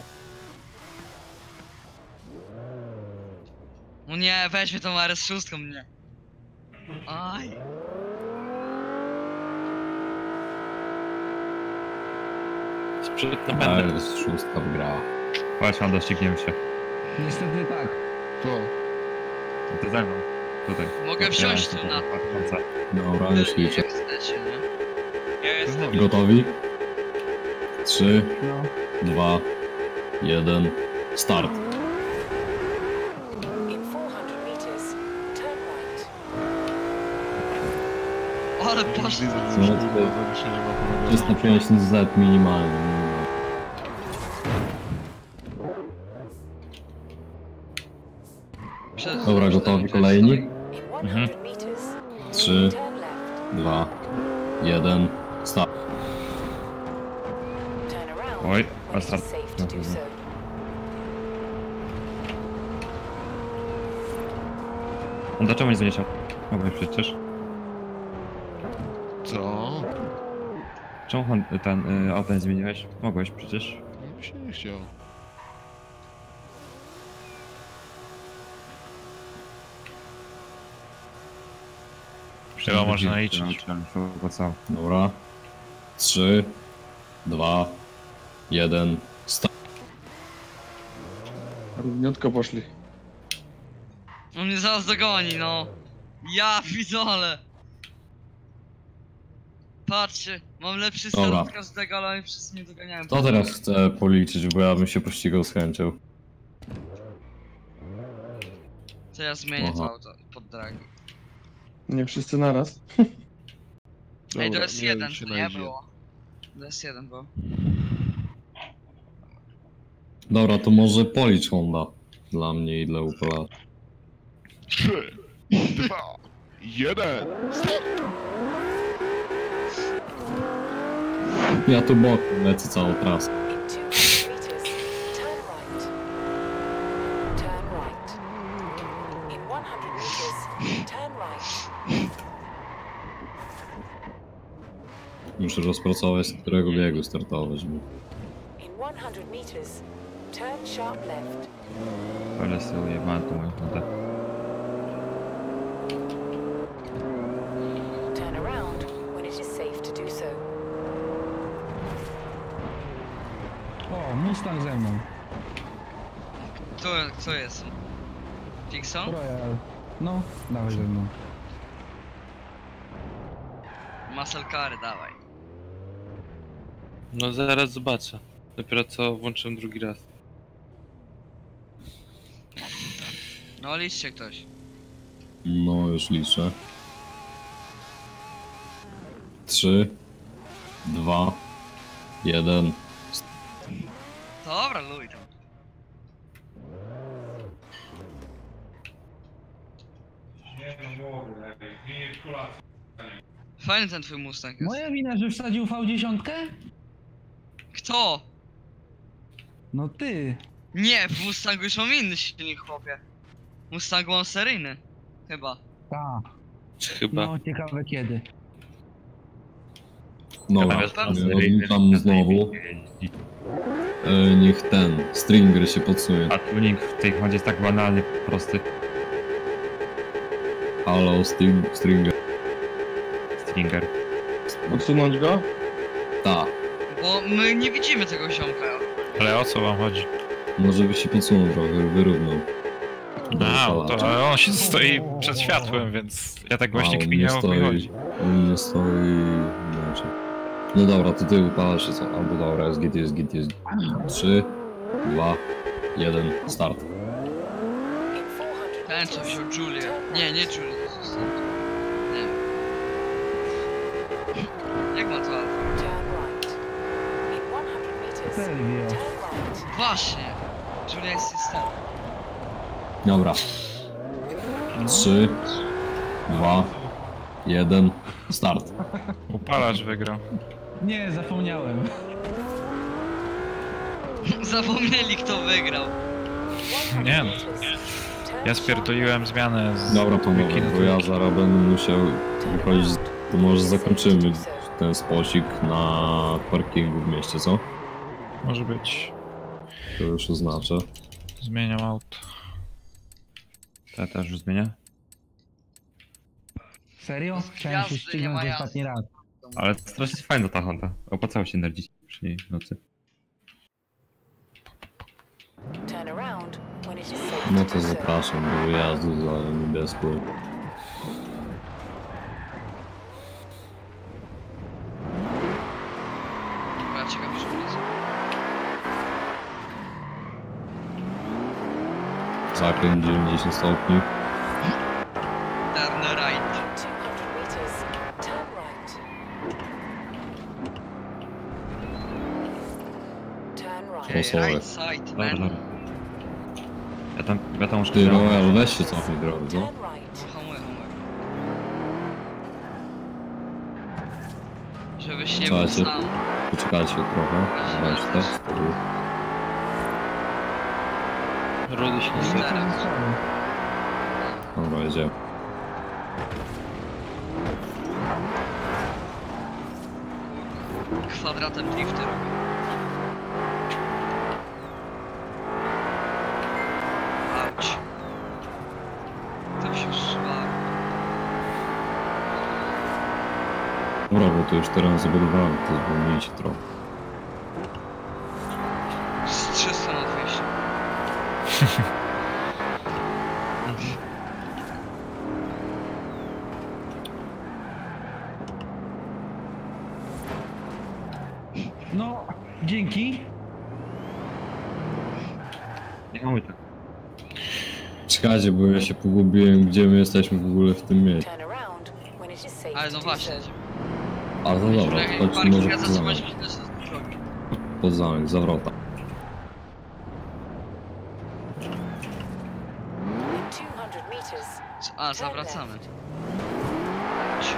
No nie, weźmy tą R S sześć mnie. Aj. Sprzed na A będę. jest szóstka wygrała. Chodź, Honda, ścigniemy się. Niestety tak. To. To ze mną. Tutaj. Mogę wsiąść tu na... patrzące. Dobra, już liczę. Jak chcecie, nie? Ja jestem. Gotowi? trzy, No. dwa, jeden, start. In four hundred meters, turn right. Ale Już poszło. widzę, że No już to- kurwa zawieszenie ma polegać. trzysta pięćdziesiąt Z minimalnie. Przed- Dobra, gotowi kolejni? In one hundred meters, trzy, turn left. dwa, jeden, start. Turn around Oj, when a it is start. safe to do so. Honda, czemu nie zmieniać? Mogłeś przecież. Co? Czemu Hon- ten y, auto nie zmieniłeś? Mogłeś przecież. Mi się nie chciał. Chyba można naliczyć. Chyba co? Dobra. trzy, dwa, jeden, start. Równiutko poszli. On mnie zaraz dogoni, no. Ja pizole. Patrzcie, mam lepszy start Dobra. od każdego, ale oni wszyscy mnie doganiają. To teraz chcę policzyć, bo ja bym się pościgał z chęcią. To ja zmienię to Aha. auto pod dragi. Nie wszyscy naraz. Ej, to Dobra, jest nie jeden, wiem, czy to nie najdzie. było. To jest jeden było. Dobra, to może policz Honda. Dla mnie i dla Upola. Trzy, dwa, jeden. Start! Ja tu bokiem lecę całą trasę. In two hundred meters, turn right. Turn right. In one hundred meters, turn right. Muszę rozpracować, z którego biegu startować, bo... In one hundred meters, turn sharp left. Ale sobie ujebałem tą moją Hondę. Turn around when it is safe to do so. O, Mustang ze mną. Kto, kto jest? Fixon? Royal. No, dawaj ze mną. Muscle car, dawaj. No zaraz zobaczę. Dopiero co włączyłem drugi raz. No liczcie ktoś. No, już liczę. trzy, dwa, jeden. Dobra, luj tam. Nie no młody, ej, nie jest kulacy. Fajny ten twój Mustang jest. Moja wina, że wsadził V dziesięć? Kto? No ty. Nie, w Mustangu już mam inny silnik, chłopie. Mustangu mam seryjny. Chyba. Ta. Chyba. No ciekawe kiedy. Dobra, Pewnie. no, tam znowu. E, niech ten Stringer się podsunie. A tuning w tej Hondzie jest tak banalny, prosty. Halo, String, Stringer. Stringer. Odsunąć go? Tak. Bo my nie widzimy tego ziomka. Ale o co wam chodzi? Może by się podsunął trochę, wyrównał. A, to ale on się stoi przed światłem, więc ja tak właśnie A, on kminię, nie o co mi chodzi. stoi, on nie stoi, znaczy. No dobra, to ty upalasz się co? Albo dobra, jest git, jest git, jest git. trzy, dwa, jeden, start. In four hundred Ten co meters, wziął Julię. Nie, nie Julię, to jest nie wiem. Jak ma to alfa? turn right. In one hundred meters, Serio. turn right. Właśnie! Julia jest system. Dobra. trzy, dwa, jeden, start. Upalacz wygrał. Nie, zapomniałem. Zapomnieli kto wygrał. Nie no. Ja spierdoliłem zmianę z... Dobra panowie, Wiki, no bo to- ja zaraz będę musiał wychodzić, to może zakończymy ten spocik na parkingu w mieście, co? Może być. To już oznaczę. Zmieniam auto. To też już zmienię. Serio? Z Chciałem się gwiazdy nie ścignąć ma ostatni raz. Ale to strasznie fajna ta Honda. Opłacało się nerdzić przy nocy. Turn around when it is safe No to to do so. zapraszam do wyjazdu za niebieską. Dobra, ciekawe, że jest. Zakręt dziewięćdziesiąt stopni. Turn right. two hundred meters, turn right. Turn right. Okay, sorry. right side, Dobra, man. dobra. Ja tam, ja tam już Ty Royal, weź się cofnij drogę, co? Turn right. Hamuję, hamuję. Żebyś nie Słuchajcie. był sam. Poczekajcie trochę. Weź też. Rudy się nie Teraz. Dobra, jedziemy. Kwadratem drifty robię. Auć. To się szła. Dobra, bo to już teraz zabudowałem, to zwolnijcie trochę. Z trzysta na dwieście. No, dzięki. Nie mamy tak. Czekajcie, bo ja się pogubiłem, gdzie my jesteśmy w ogóle w tym miejscu. Turn around when it is safe Ale to no do właśnie. so. A no dobra, to chodźmy Parking może ja pod zatrzymać zamek. widać na drogi. Pod zamek, zawrota. In two hundred meters, A, zawracamy. Auć.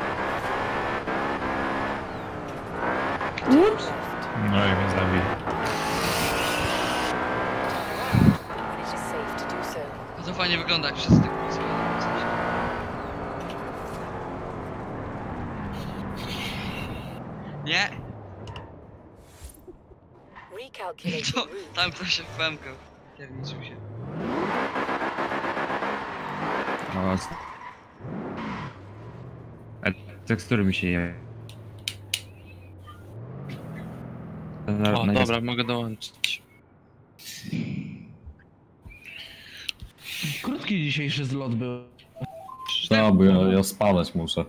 turn left. No i mnie zabili. When it is safe to do so. No to fajnie wygląda, jak wszyscy tak pracują. w sensie. Nie! Recalculating To, route. tam ktoś się wpękał. Kierniczył się. A, z- A tekstury mi się je. Na, O, na dobra, mogę dołączyć. Krótki dzisiejszy zlot był. Tak, bo ja, ja spadać muszę.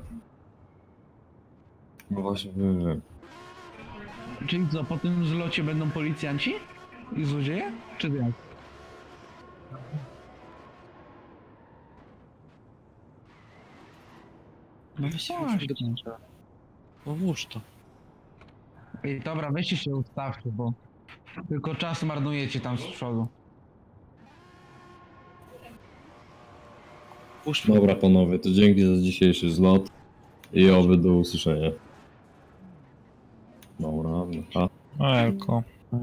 No właśnie, wiem, wiem. Czyli co, po tym zlocie będą policjanci? I złodzieje? Czy jak? No właśnie. No włóż to. Ej, dobra, weźcie się ustawcie, bo Tylko czas marnujecie tam z przodu. Dobra panowie, to dzięki za dzisiejszy zlot i oby do usłyszenia. Dobra, no. No Elko.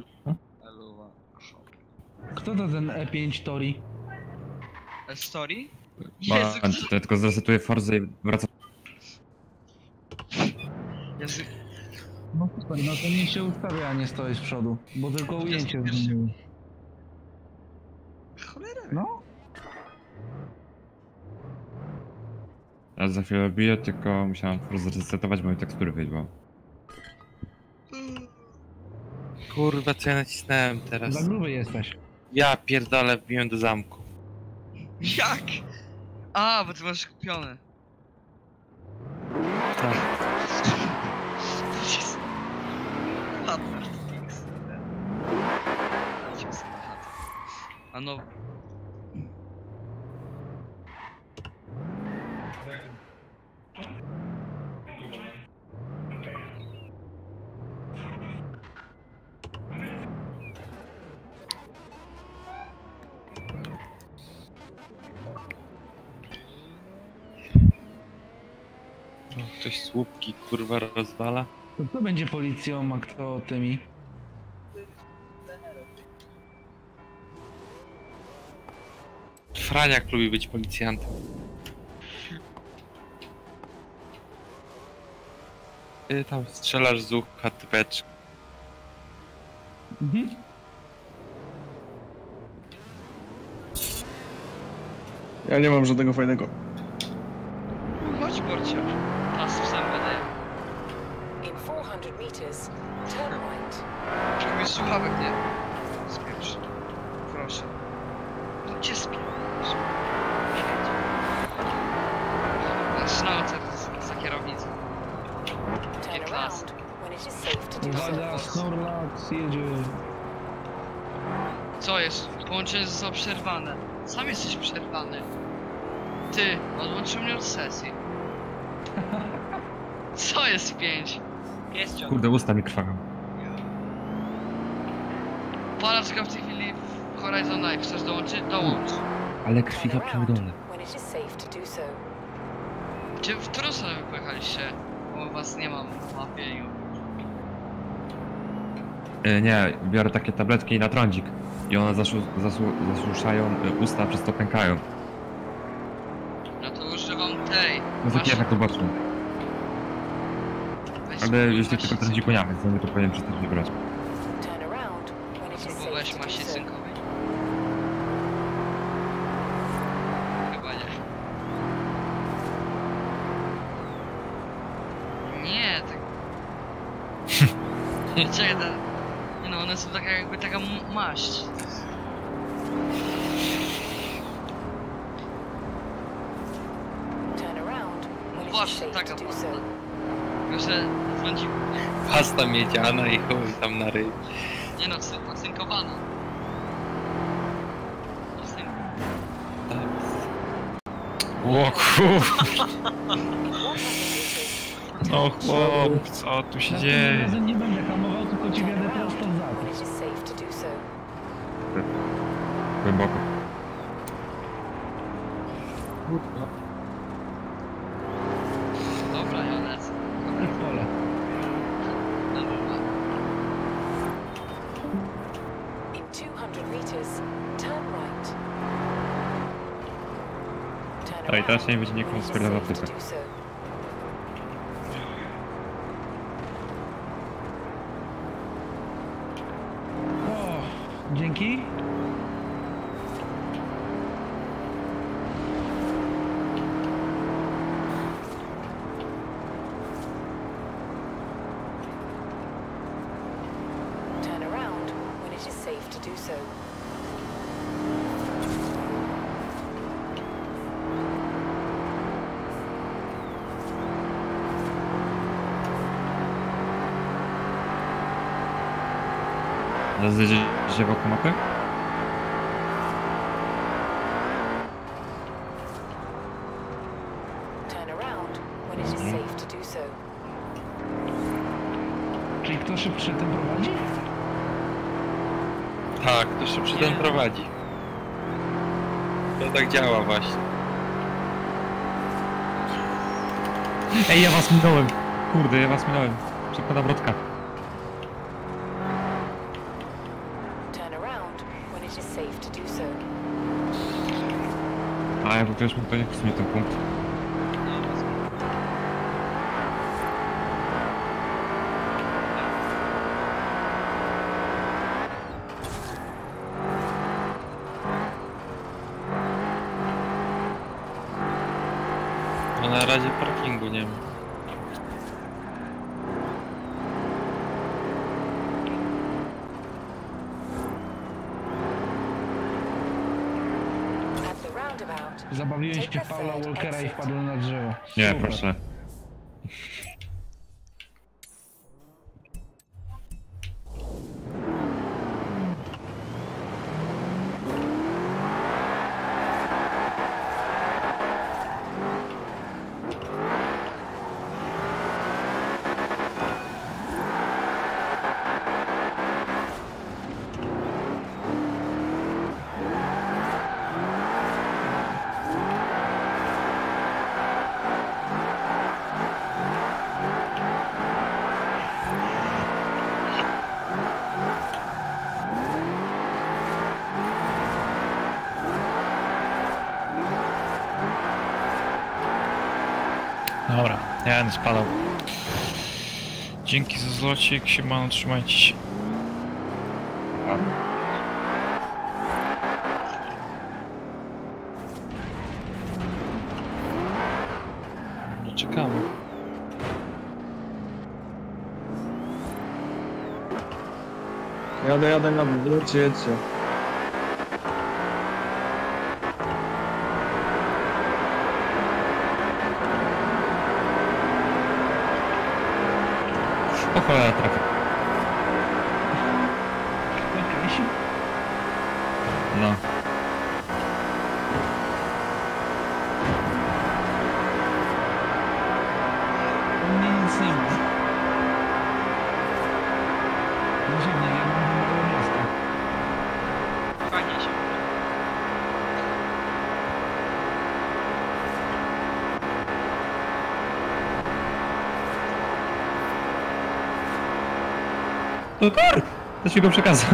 Kto to ten E pięć Tori? Story? Ma, Jezu, kto... to tylko zresetuję Forzę i wracam. Jezu, No super, no to niech się ustawia, a nie stoi z przodu. Bo tylko ujęcie Jest- zmieniło. cholera. No? Ja za chwilę biję, tylko musiałem Forzę zresetować, bo mi tekstury wyjdą. Kurwa, co ja nacisnąłem teraz? Za gruby jesteś. Ja pierdolę, wbiłem do zamku. Jak? A, bo ty masz kupione. Tak. Jezu. Ładna. Idźmy sobie na chatę. A no... No, ktoś słupki kurwa rozwala. To kto będzie policją, a kto tymi? Franiak lubi być policjantem. Ty tam strzelasz z ucha, typeczka. Mhm. Ja nie mam żadnego fajnego. Chodź, Borcia. Pas w sam będę. In four hundred meters, turn right. Tylko mi słuchawek nie. Spierz. Proszę. To cię spierz. Zaczynało co za kierownicą. Turn Get lost. around when it is safe to do Uwaga, so. Snorlax jedzie. Co jest? Połączenie zostało przerwane. Sam jesteś przerwany. Ty, odłączył mnie od sesji. Co jest pięć? Jest ciągle. Kurde, usta mi krwawią. Palaczka w tej chwili w Horizon Live. Chcesz dołączyć? Dołącz. Ale Turn krwi around pierdolę. when it is safe to do so. Czy w którą stronę wy pojechaliście? Bo was nie mam w mapie i... E, nie, biorę takie tabletki na trądzik. I one zaszu, zasu, zasuszają e, usta, przez to pękają. No to używam tej. No taki Masz- efekt uboczny. weź Ale spróbuj już tylko masicy. trądziku nie mam, więc nie to powinien przestać nie brać. Turn around when it is safe Próbowałeś to do maści so. cynkowej? Chyba nie. Nie, tak... Czekaj, ta... Nie no, one są taka jakby taka m- maść. Turn around when it is Właśnie, safe taka to do pasta. so. Tylko, że trądzik... Pasta miedziana i chuj tam na ryj. Nie no, cy- ocynkowana. Ocynk... Tak. O kur... In one hundred meters, No chłop, co tu się Następnym dzieje? razem nie będę hamował, tylko ci turn wjadę around prosto w when zad. it is safe to do so. Głęboko. Dobra, ja lecę. I w pole. Dobra. In two hundred meters, turn right. Turn Ale i teraz nie around będzie nikomu when it is spierdala safe to typę. do so. O, dzięki. Turn around when it is safe to do so. Zaraz zjedziecie wokół mapy? Turn around when it is safe to do so. Czyli kto szybszy, ten prowadzi? Tak, to szybszy ten prowadzi. To tak działa właśnie. Ej, ja was minąłem. Kurde, ja was minąłem. Szybko na wrotka. Turn around when it is safe to do so. A ja już mógł dojechać w sumie ten punkt. No na razie parkingu nie ma. At the roundabout, Zabawiłem się w Paula Walkera i wpadłem na drzewo. Nie, Super. proszę. Dobra, ja będę spadał. Dzięki za zlocik, siemano, trzymajcie się. No czekamy. Jadę, jadę, jadę, jedźcie, jedźcie. O cholera, trafię. No. U mnie nic nie ma. Może nie, ja mam małe miasto. Fajnie się. To tor! To się go przekazał.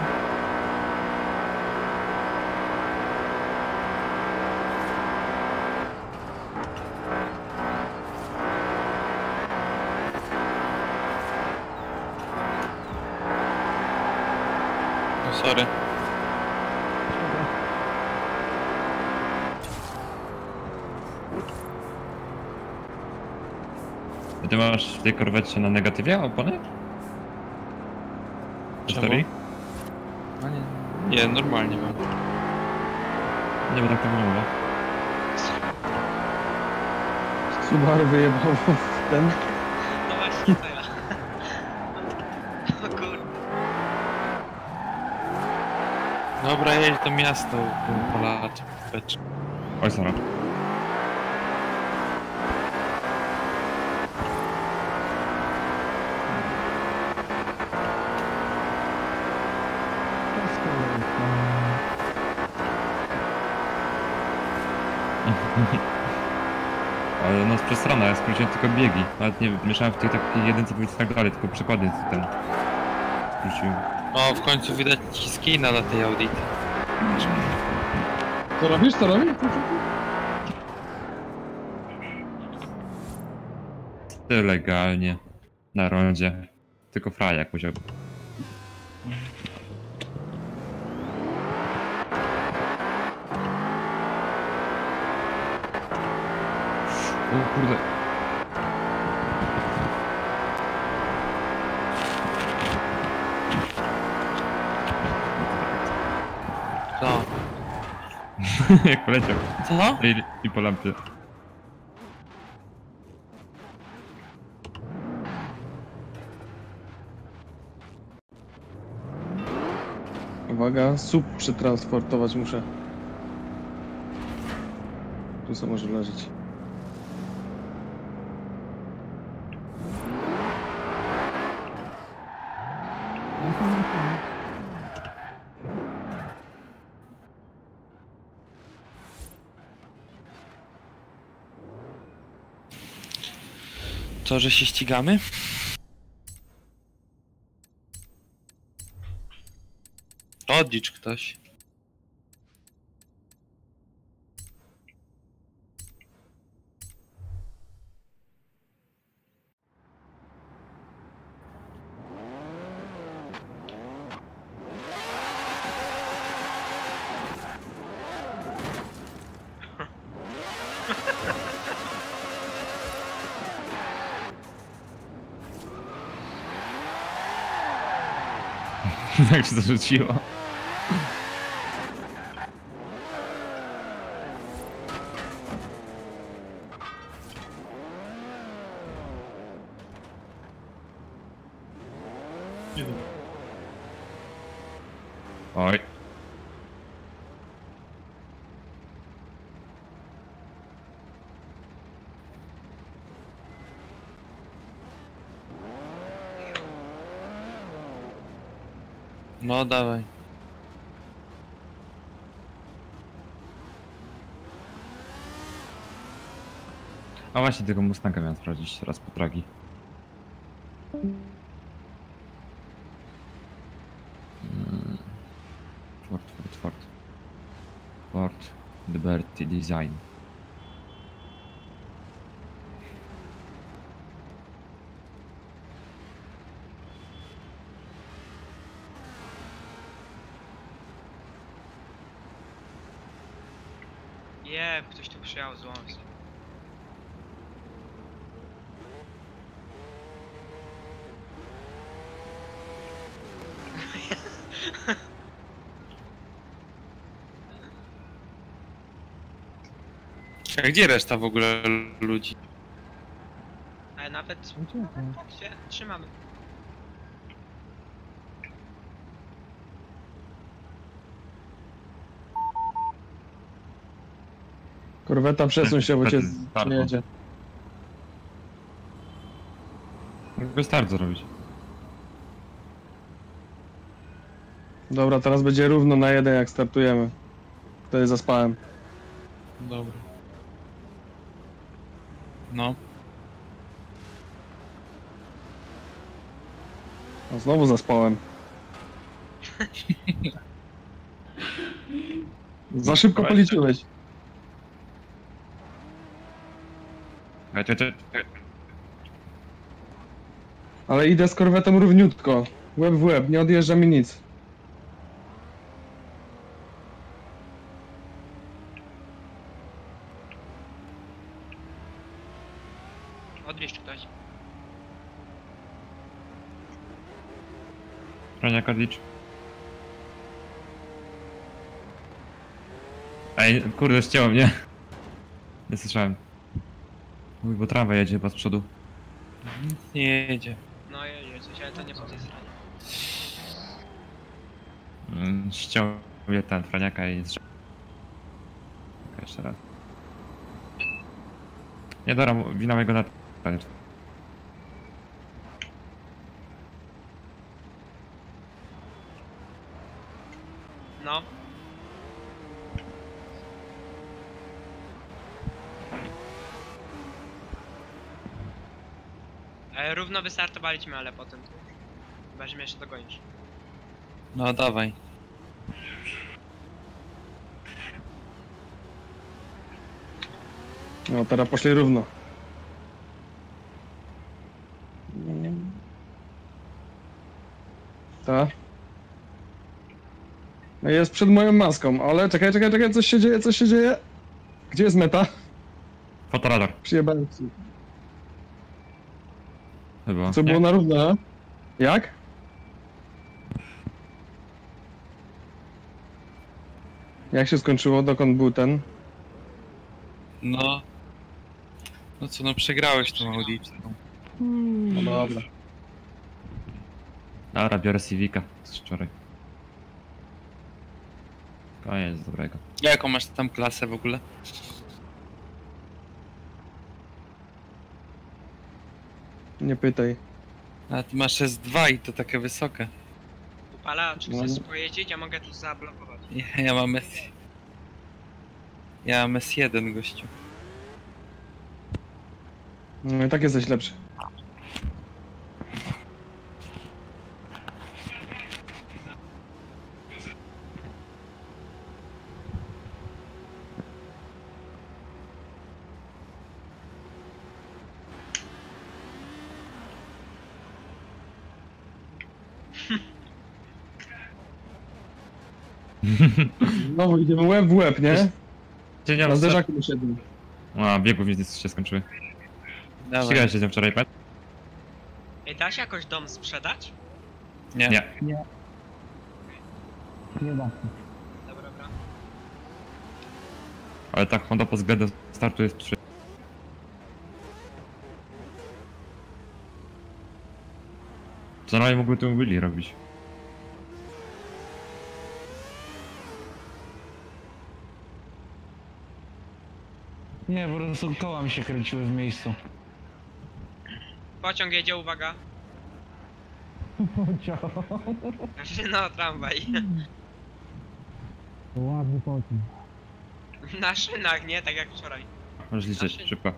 No sorry. Ty masz w tej korwecie na negatywie opony? Czemu? Cztery? A nie, nie, normalnie mam. Nie, bo tak to wygląda. Subaru wyjebał w ten. No właśnie to ja. O kurde. Dobra, jedź do miasta, Polacy. Oj, sorry. Ale no z przestrona, ja skróciłem tylko biegi. Nawet nie mieszałem w tej takiej jedynce i tak dalej, tylko przykłady ten skróciłem. O, w końcu widać ci skina na tej Audity. Co robisz, co robisz? Ty legalnie. Na rondzie. Tylko frajak musiał. O kurde. Co? Jak poleciał. Co? I, i po lampie. Uwaga, sub przetransportować muszę. Tu co może leżeć. To, że się ścigamy? Odlicz ktoś. Tak się zarzuciło. Oj. No dawaj. A właśnie tego Mustanga miałem sprawdzić teraz po tragi. Mm. Ford, Ford, Ford. Ford Liberty Design. Jeb, ktoś tu przyjechał z Łomży. A gdzie reszta w ogóle ludzi? Ale nawet się trzymamy. Korweta, przesuń się, bo cię Tarko. jedzie. Mógłby start zrobić. Dobra, teraz będzie równo na jeden, jak startujemy. Wtedy zaspałem. Dobra. No. A znowu zaspałem. Za szybko policzyłeś. Ej, ty, ty, ty. Ale idę z korwetą równiutko. Łeb w łeb, nie odjeżdża mi nic. Odwieźć ktoś. Frania Kadlicz. Ej, kurde, ścięło mnie. Nie słyszałem. Mój, bo tramwa jedzie chyba z przodu. Nic nie jedzie. No jedzie coś, ale to nie po tej stronie. Mm, ściął mnie ten Franiaka i nie słyszałem. Okej, jeszcze raz. Nie, dobra, wina mojego na... No. E, równo wystartowaliśmy, ale potem to... Chyba, że mnie jeszcze dogonisz. No dawaj. No, teraz poszli równo. Tak. No jest przed moją maską, ale czekaj, czekaj, czekaj, coś się dzieje, coś się dzieje. Gdzie jest meta? Fotoradar. Przyjebałem ci. Chyba. Co było na równo, a? Jak? Jak się skończyło? Dokąd był ten? No. No co, no przegrałeś tą audicję. No dobra. Dobra, biorę Civica z wczoraj. Koniec dobrego. Jaką masz tam klasę w ogóle? Nie pytaj. A ty masz S dwa i to takie wysokie. Upala, czy No. chcesz pojeździć? Ja mogę tu zablokować. Ja, ja mam S... Ja mam S jeden, gościu. No i tak jesteś lepszy. Znowu idziemy łeb w łeb, nie? Cię nie Na mam zderzaku wyszedłem. A, biegów nic się skończyły. Ścigałeś się z nią wczoraj, Pet? Ej, da się jakoś dom sprzedać? Nie. Nie. Nie. Nie da. Dobra, dobra. Ale tak Honda pod względem startu jest przy... Co normalnie mógłby tu byli robić. Nie, po prostu koła mi się kręciły w miejscu. Pociąg jedzie, uwaga. Pociąg. Znaczy, no, tramwaj. Ładny pociąg. Na szynach, nie? Tak jak wczoraj. Możesz liczyć, szybko.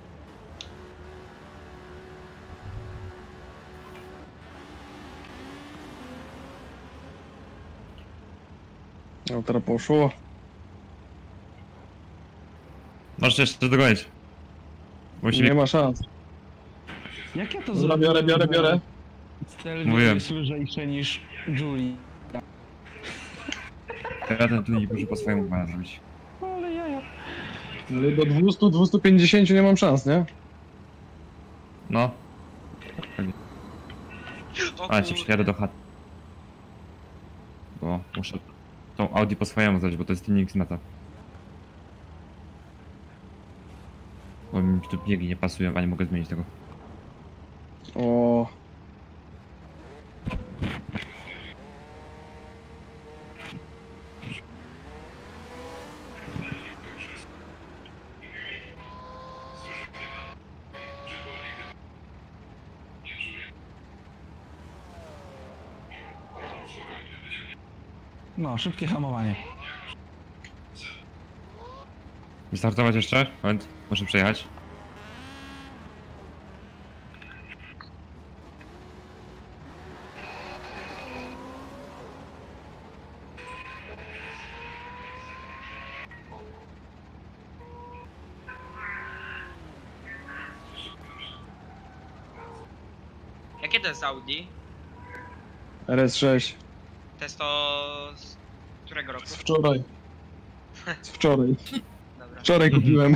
No teraz poszło. Możesz jeszcze dogonić. Musimy... Nie ma szans. Jak ja to Dobra, zrobię? biorę, biorę, biorę. Stelvio Mówiłem. jest lżejsze niż Julie. Ja ten tunik muszę po swojemu chyba zrobić. Ale jaja. Ale do dwieście do dwustu pięćdziesięciu nie mam szans, nie? No. O Ale się kurde. przyjadę do chaty. Bo muszę tą Audi po swojemu zrobić, bo to jest tuning na to. Bo mi tu biegi nie pasują, a nie mogę zmienić tego. O. No, szybkie hamowanie. Wystartować jeszcze? Moment, muszę przejechać. Jakie to jest Audi? R S sześć. To jest to... z którego roku? Z wczoraj. Z wczoraj. Dobra. Wczoraj kupiłem.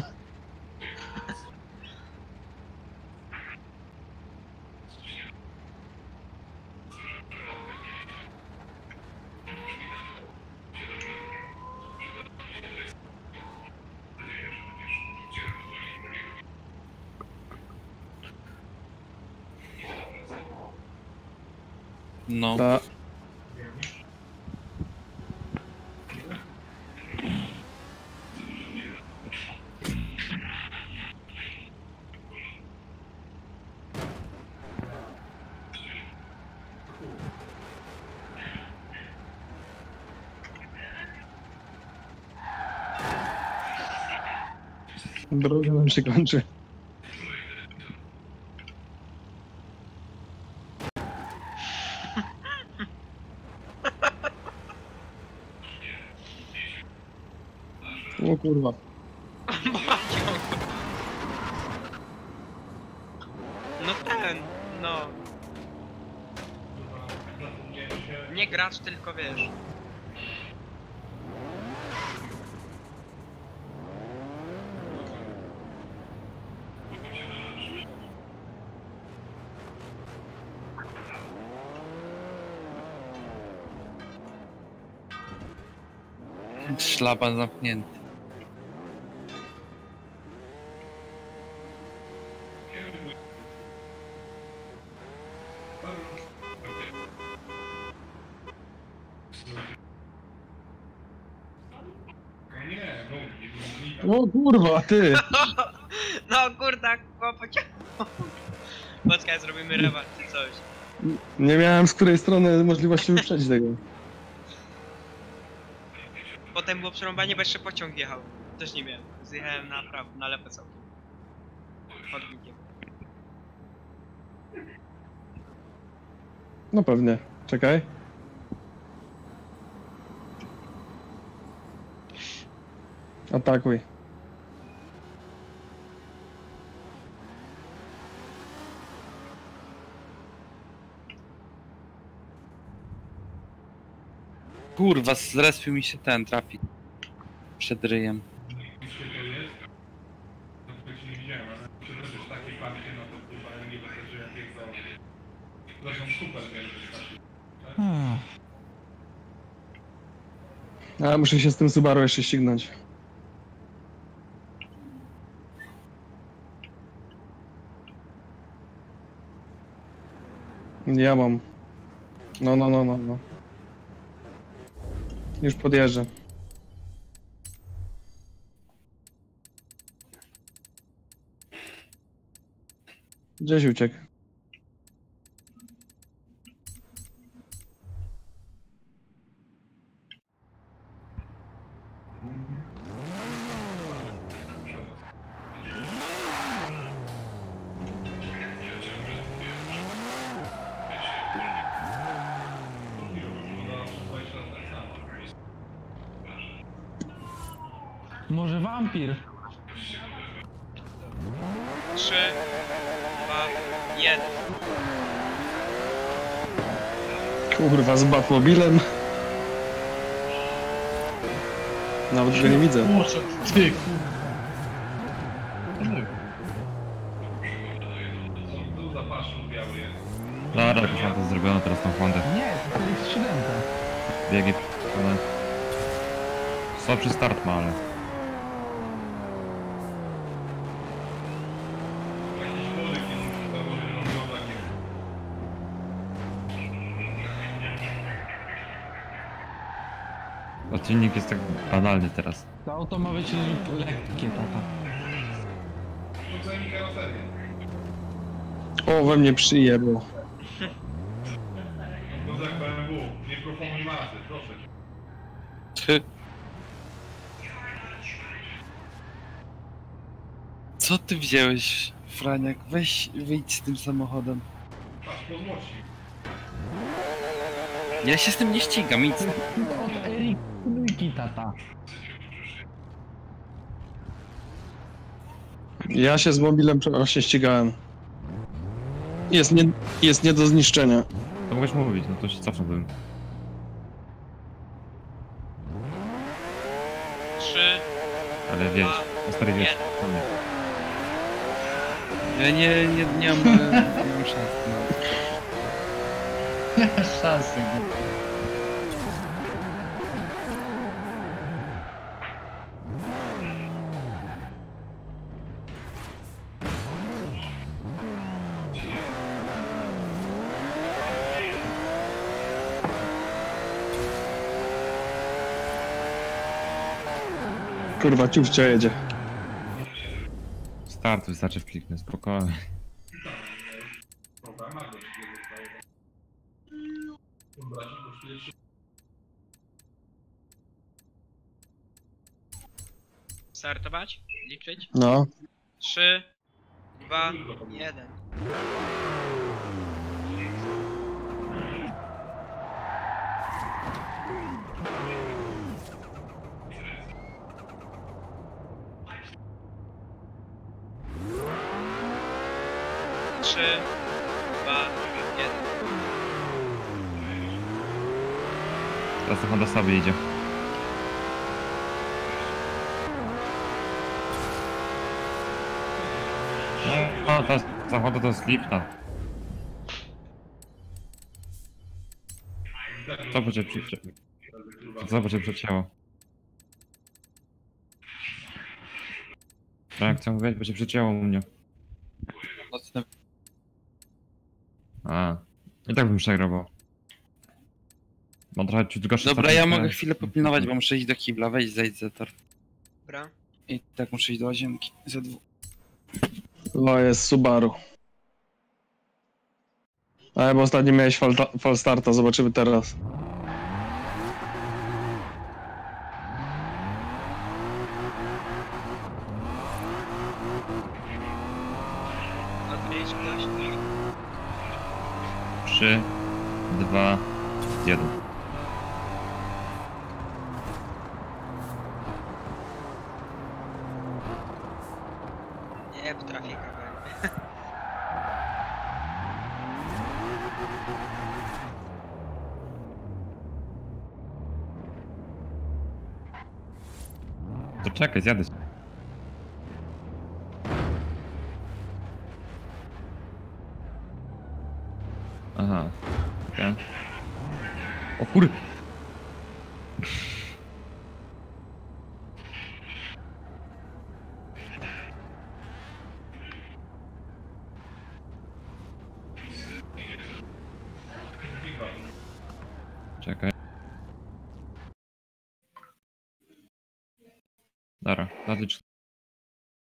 No. Ta. Droga nam się kończy. O kurwa. No ten, no. Nie gracz, tylko wiesz. Szlaban zamknięty. O kurwa, ty! No kurda, chłopak. Poczekaj, zrobimy rewanż czy coś. Nie miałem z której strony możliwości wyprzedzić tego. Potem było przerąbanie, bo jeszcze pociąg jechał. Też nie miałem. Zjechałem na prawo, na lewo całkiem. Chodnikiem. No pewnie. Czekaj. Atakuj. Kurwa, zrespił mi się ten trafik. Przed ryjem. Niskie to jest. No to nie widziałem, ale to też jest takie parcie na to kurwa, ja nie będę, że ja pierdolę. Zresztą super wiesz, A muszę się z tym Subaru jeszcze ścignąć. Ja mam. No, no, no, no, no. Już podjeżdżam. Gdzieś uciekł. Może wampir? trzy, dwa, jeden. Kurwa, z Batmobilem. Nawet go nie widzę. Ty kurwa. Tu zapaszą biały jest. Dobra, już mam to zrobione, teraz tą Hondę. Nie, to jest siódemka. Biegi przyszedłem. Słabszy start ma, ale... Jakiś młody kiedyś założył robią takie. Odcinnik jest tak banalny teraz. To auto ma być lekkie, tata. To zajmij karoserię. O, we mnie przyjebło. To jak B M W. Nie proponuj masy, proszę cię. Ty. Co ty wziąłeś, Franiak? Weź, wyjdź z tym samochodem. Patrz, pozłoci. Ja się z tym nie ścigam, nic. To od Erik Dujki, tata. Ja się z mobilem właśnie ścigałem. Jest nie, jest nie do zniszczenia. To mogłeś mówić, no to się cofnąłbym. trzy, Ale wiesz, o stary wiesz. jeden. Ja nie, nie, nie mam, nie mam szans. No. Nie masz szansy. Kurwa, ciufcia jedzie. Start wystarczy wkliknę, spokojnie. Startować? Liczyć? No. trzy, dwa, jeden. trzy, dwa, jeden. Teraz to Honda sobie idzie. No, ta samochodu to jest lipna. Co będzie przy... Co będzie przecięło? Tak, chcę mówić, będzie przecięło u mnie. A, i tak bym przegrał, bo... Mam trochę ciut gorszy Dobra, start, ja ale- mogę chwilę popilnować, bo muszę iść do kibla. Wejdź, zejdź za tor. Dobra. I tak muszę iść do łazienki. Za dwóch. O, jest Subaru. Ale bo ostatnio miałeś falta- falstarta, zobaczymy teraz. Odwiedź ktoś. trzy, dwa, jeden. Nie, w trafika będzie. To czekaj, zjadę. Aha. Okay. O kur... Czekaj. Dobra, dwa, trzy,